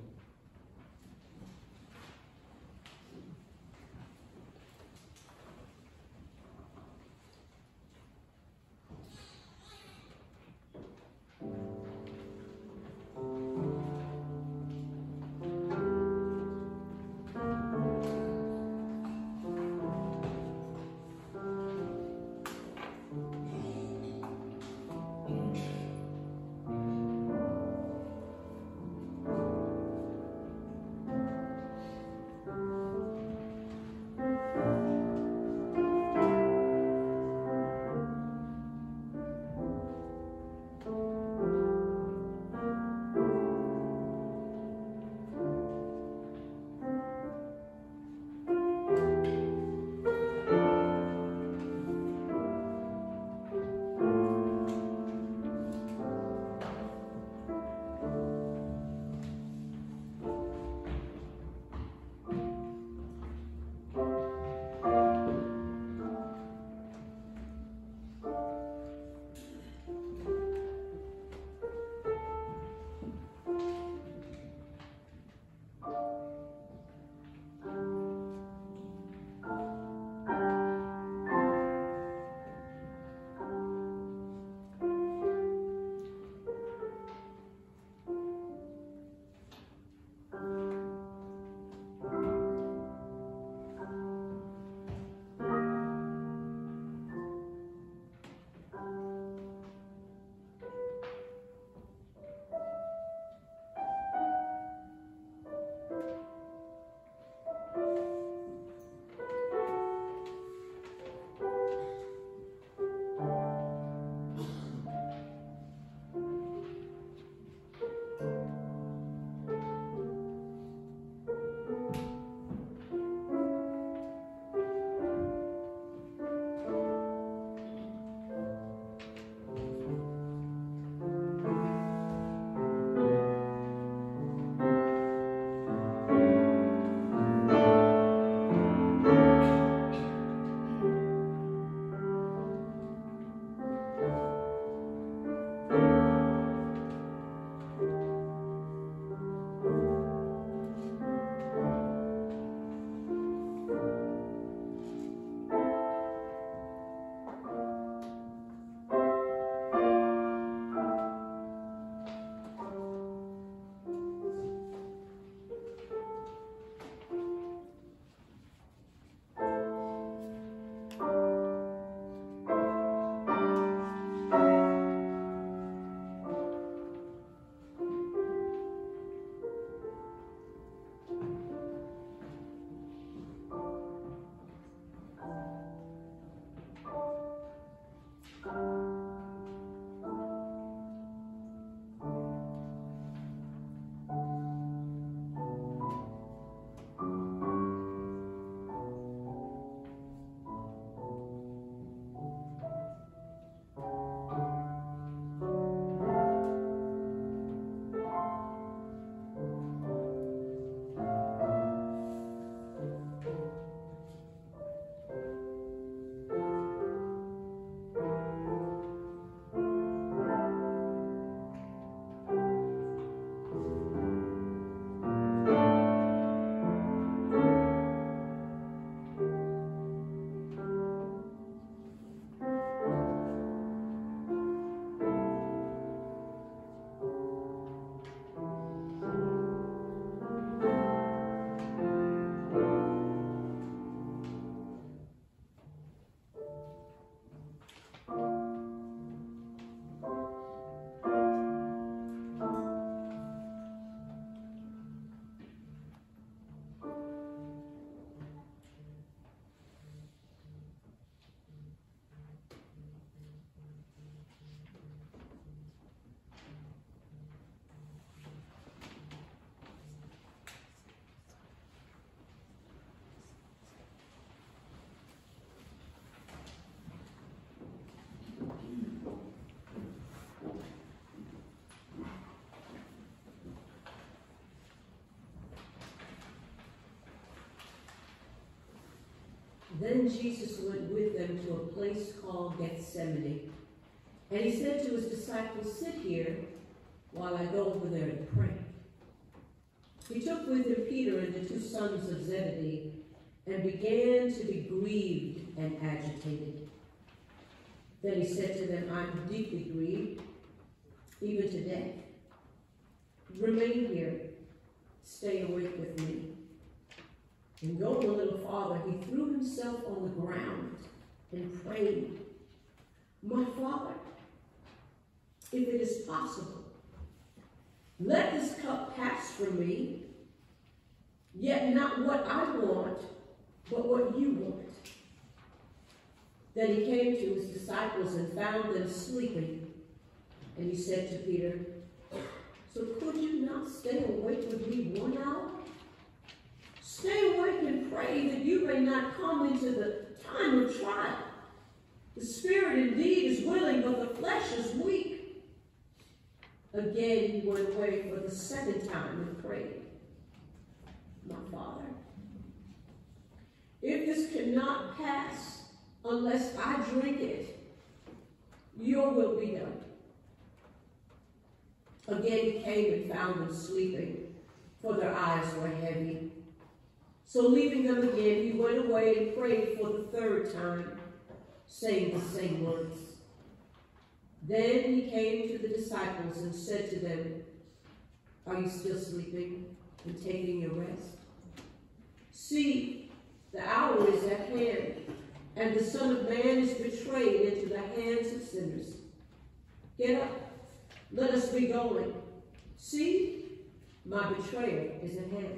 Then Jesus went with them to a place called Gethsemane, and he said to his disciples, "Sit here while I go over there to pray." He took with him Peter and the two sons of Zebedee, and began to be grieved and agitated. Then he said to them, "I'm deeply grieved, even to death. Remain here, stay awake with me." And going a little farther, he threw himself on the ground and prayed, "My Father, if it is possible, let this cup pass from me, yet not what I want, but what you want." Then he came to his disciples and found them sleeping. And he said to Peter, "So could you not stay awake with me one hour? Stay awake and pray that you may not come into the time of trial. The spirit indeed is willing, but the flesh is weak." Again he went away for the second time and prayed, "My Father, if this cannot pass unless I drink it, your will be done." Again he came and found them sleeping, for their eyes were heavy. So leaving them again, he went away and prayed for the third time, saying the same words. Then he came to the disciples and said to them, "Are you still sleeping and taking your rest? See, the hour is at hand, and the Son of Man is betrayed into the hands of sinners. Get up, let us be going. See, my betrayer is at hand."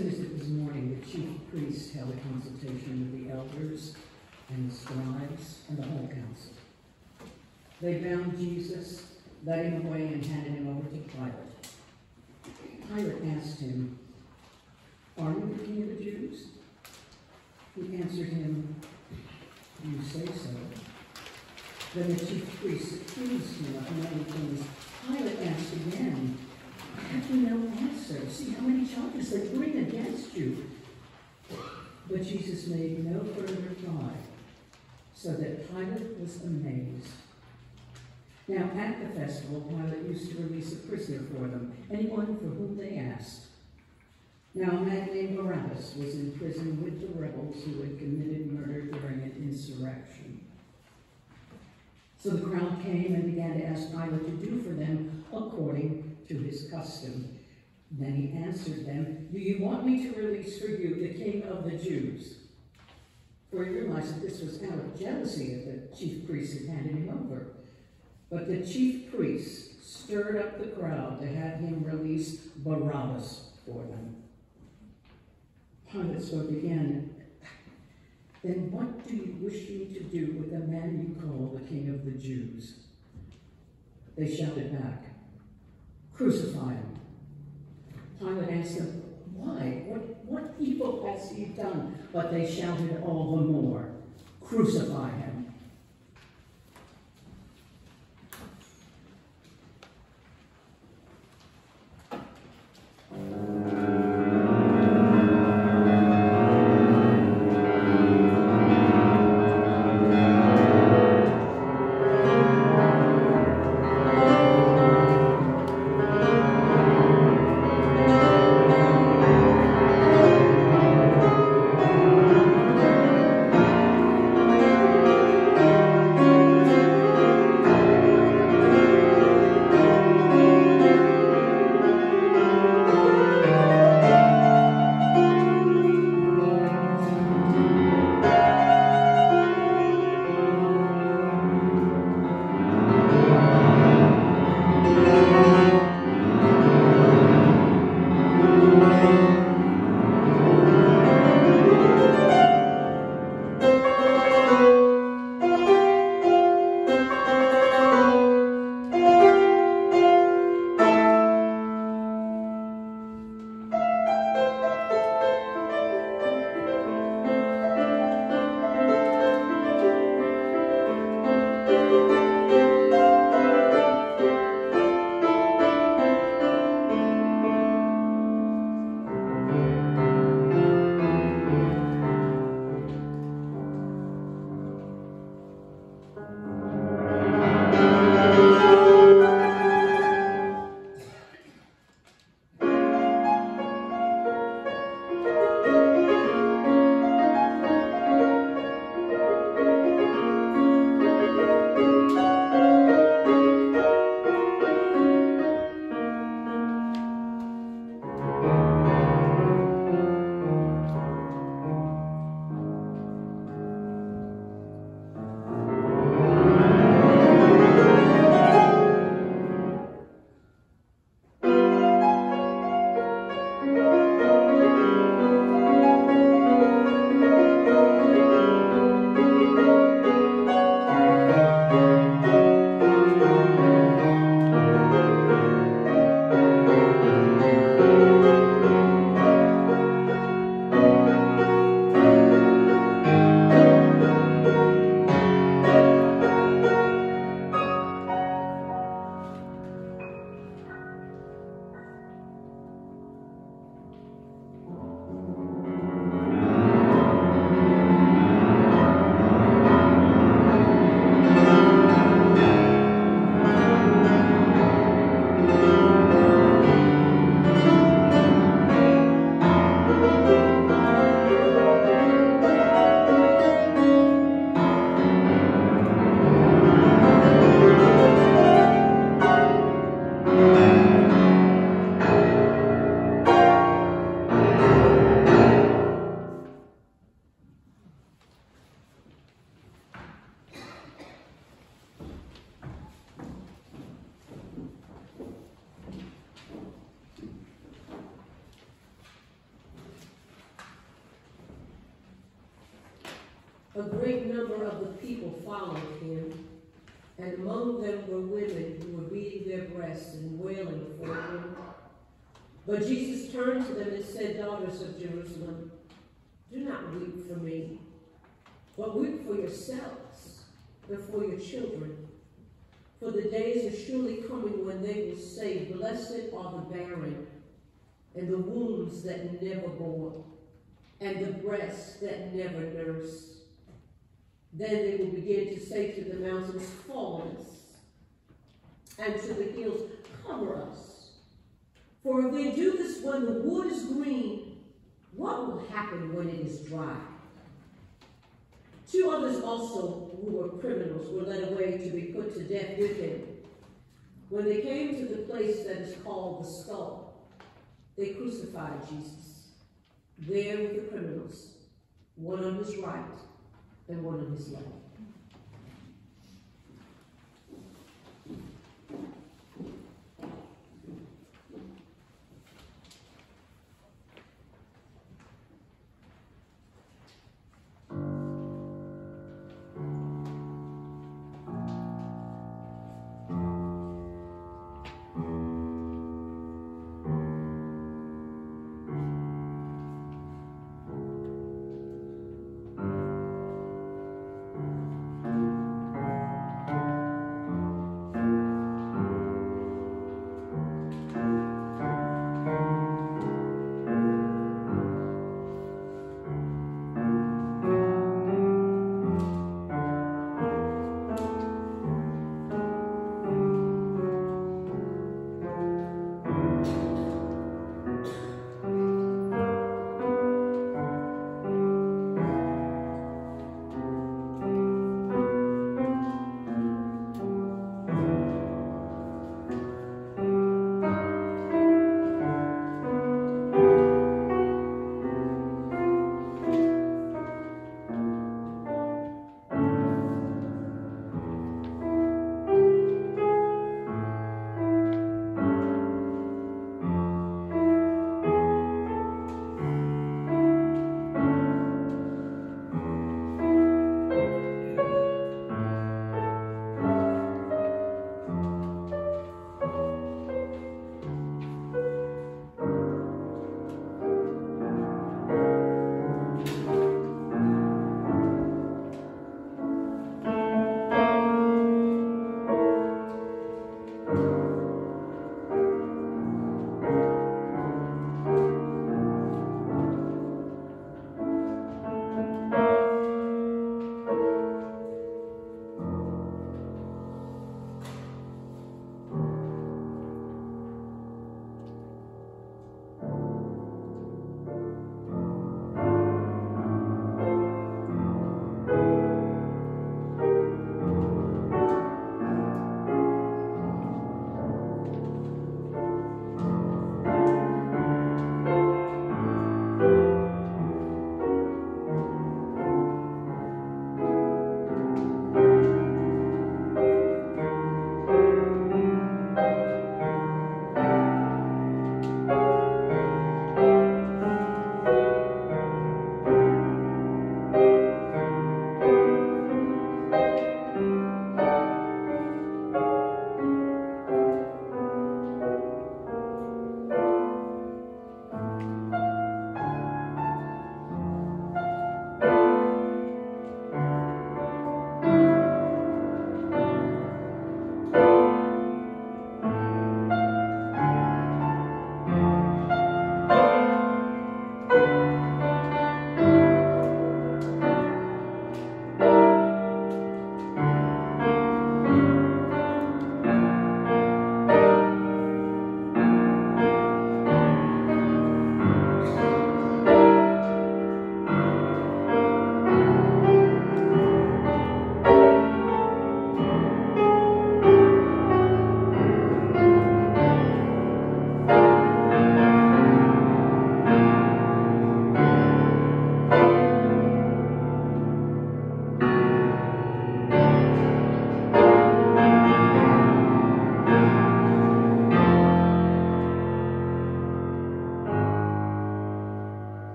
soon as it was morning, the chief priests held a consultation with the elders and the scribes and the whole council. They bound Jesus, led him away, and handed him over to Pilate. Pilate asked him, "Are you the king of the Jews?" He answered him, "You say so." Then the chief priests accused him of many things. Pilate asked again, "Have you no answer? See how many charges they bring against you." But Jesus made no further reply, so that Pilate was amazed. Now at the festival, Pilate used to release a prisoner for them, anyone for whom they asked. Now a man named Barabbas was in prison with the rebels who had committed murder during an insurrection. So the crowd came and began to ask Pilate to do for them according to his custom. Then he answered them, "Do you want me to release for you the king of the Jews?" For he realized that this was out of jealousy that the chief priests had handed him over. But the chief priests stirred up the crowd to have him release Barabbas for them. Pilate spoke again. "Then what do you wish me to do with the man you call the king of the Jews?" They shouted back, "Crucify him." Pilate asked them, "Why? What, what evil has he done?" But they shouted all the more, "Crucify him." a great number of the people followed him, and among them were women who were beating their breasts and wailing for him. But Jesus turned to them and said, "Daughters of Jerusalem, do not weep for me, but weep for yourselves and for your children. For the days are surely coming when they will say, 'Blessed are the barren, and the wombs that never bore, and the breasts that never nursed.' Then they will begin to say to the mountains, 'Fall on us,' and to the hills, 'Cover us.' For if they do this when the wood is green, what will happen when it is dry?" Two others also, who were criminals, were led away to be put to death with him. When they came to the place that is called the Skull, they crucified Jesus, there with the criminals, one on his right and one on his left.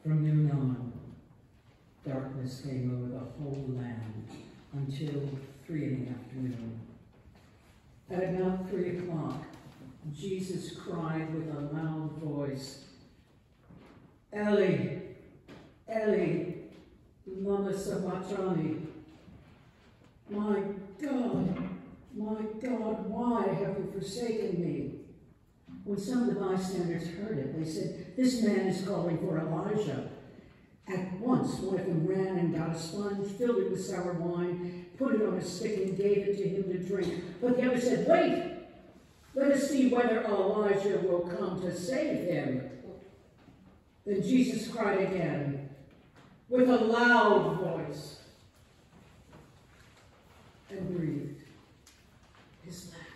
From noon on, darkness came over the whole land until three in the afternoon. At about three o'clock, Jesus cried with a loud voice, Eli, Eli, lama sabachthani. My God, my God, why have you forsaken me? When some of the bystanders heard it, they said, this man is calling for Elijah. At once, one of them ran and got a sponge, filled it with sour wine, put it on a stick, and gave it to him to drink. But the other said, wait, let us see whether Elijah will come to save him. Then Jesus cried again with a loud voice and breathed his last.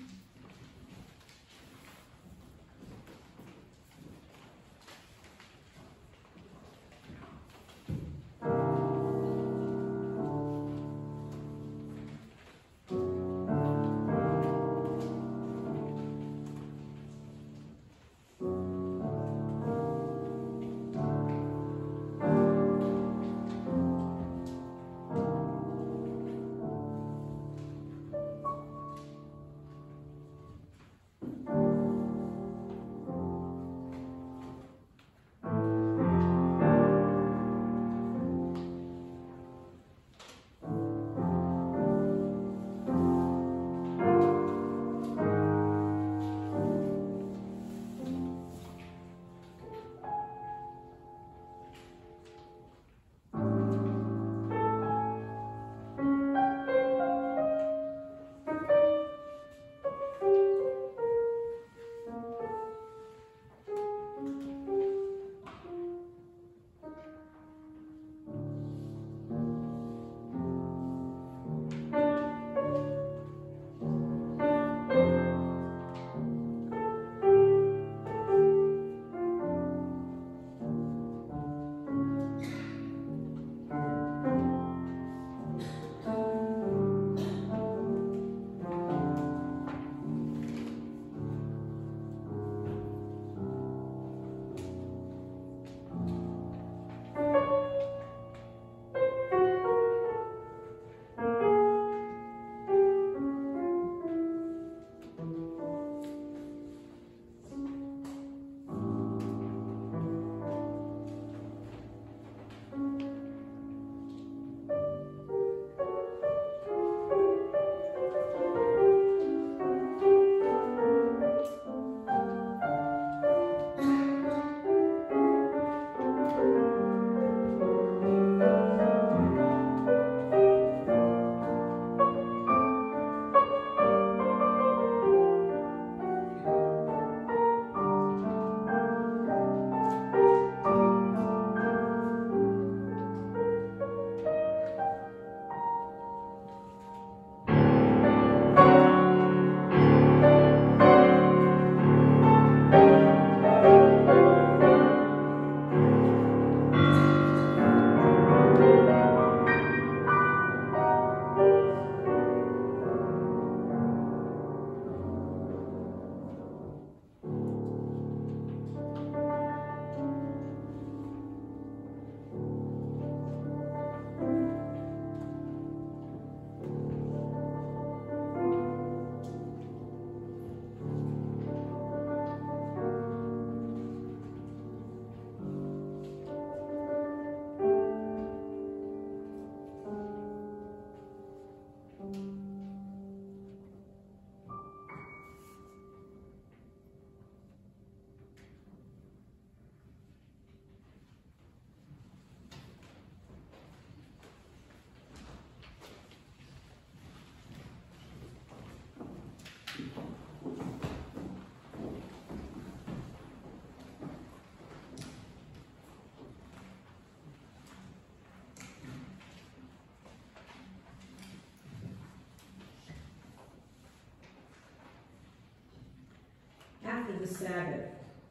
After the Sabbath,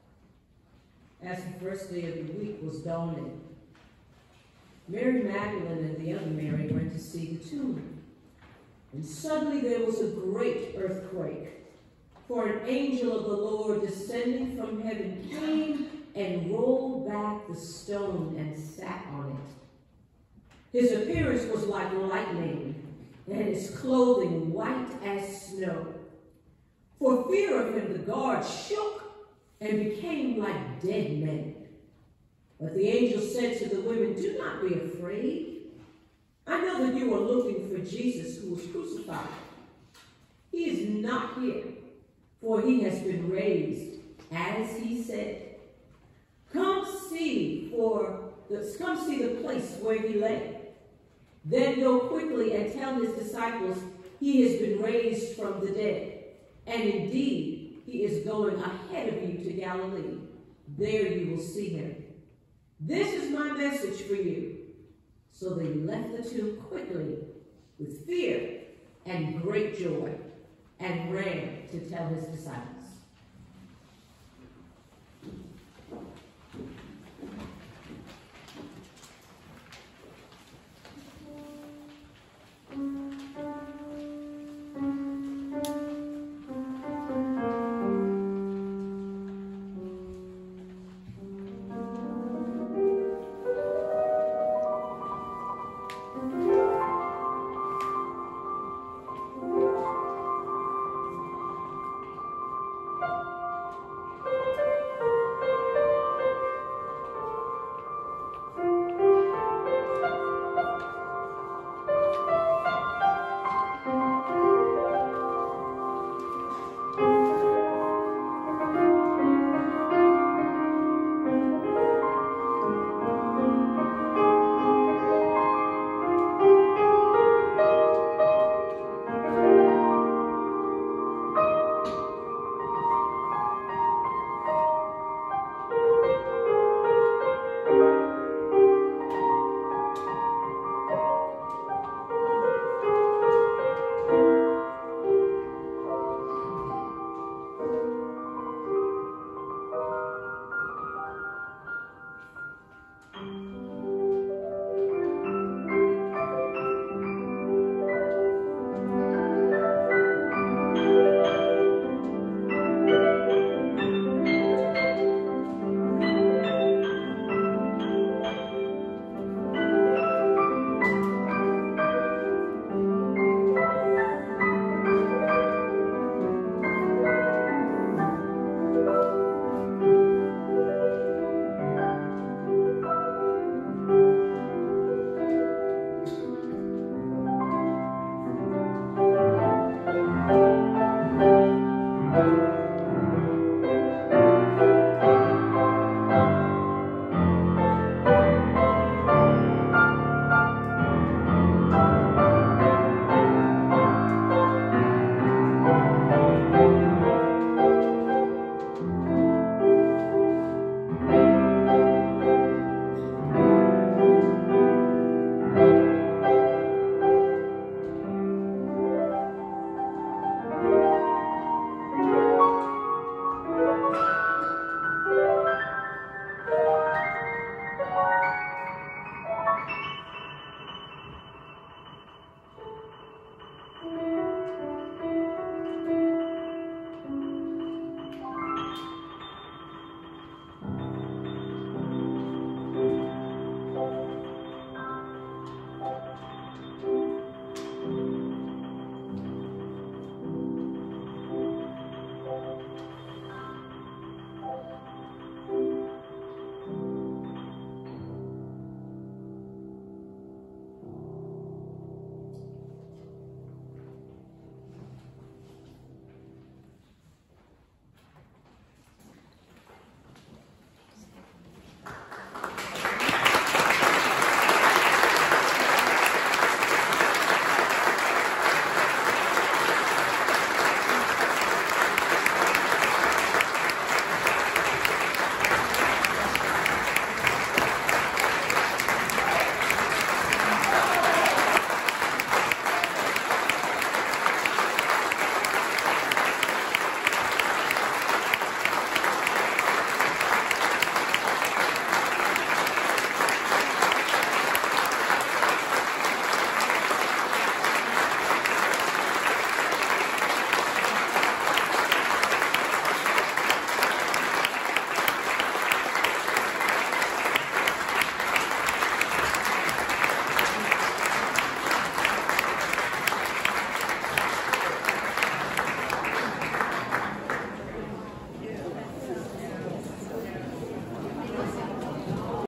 as the first day of the week was dawning, Mary Magdalene and the other Mary went to see the tomb. And suddenly there was a great earthquake, for an angel of the Lord descending from heaven came and rolled back the stone and sat on it. His appearance was like lightning, and his clothing white as snow. For fear of him, the guards shook and became like dead men. But the angel said to the women, "Do not be afraid. I know that you are looking for Jesus who was crucified. He is not here, for he has been raised, as he said. Come see, for the, come see the place where he lay. Then go quickly and tell his disciples he has been raised from the dead. And indeed, he is going ahead of you to Galilee. There you will see him. This is my message for you." So they left the tomb quickly with fear and great joy and ran to tell his disciples.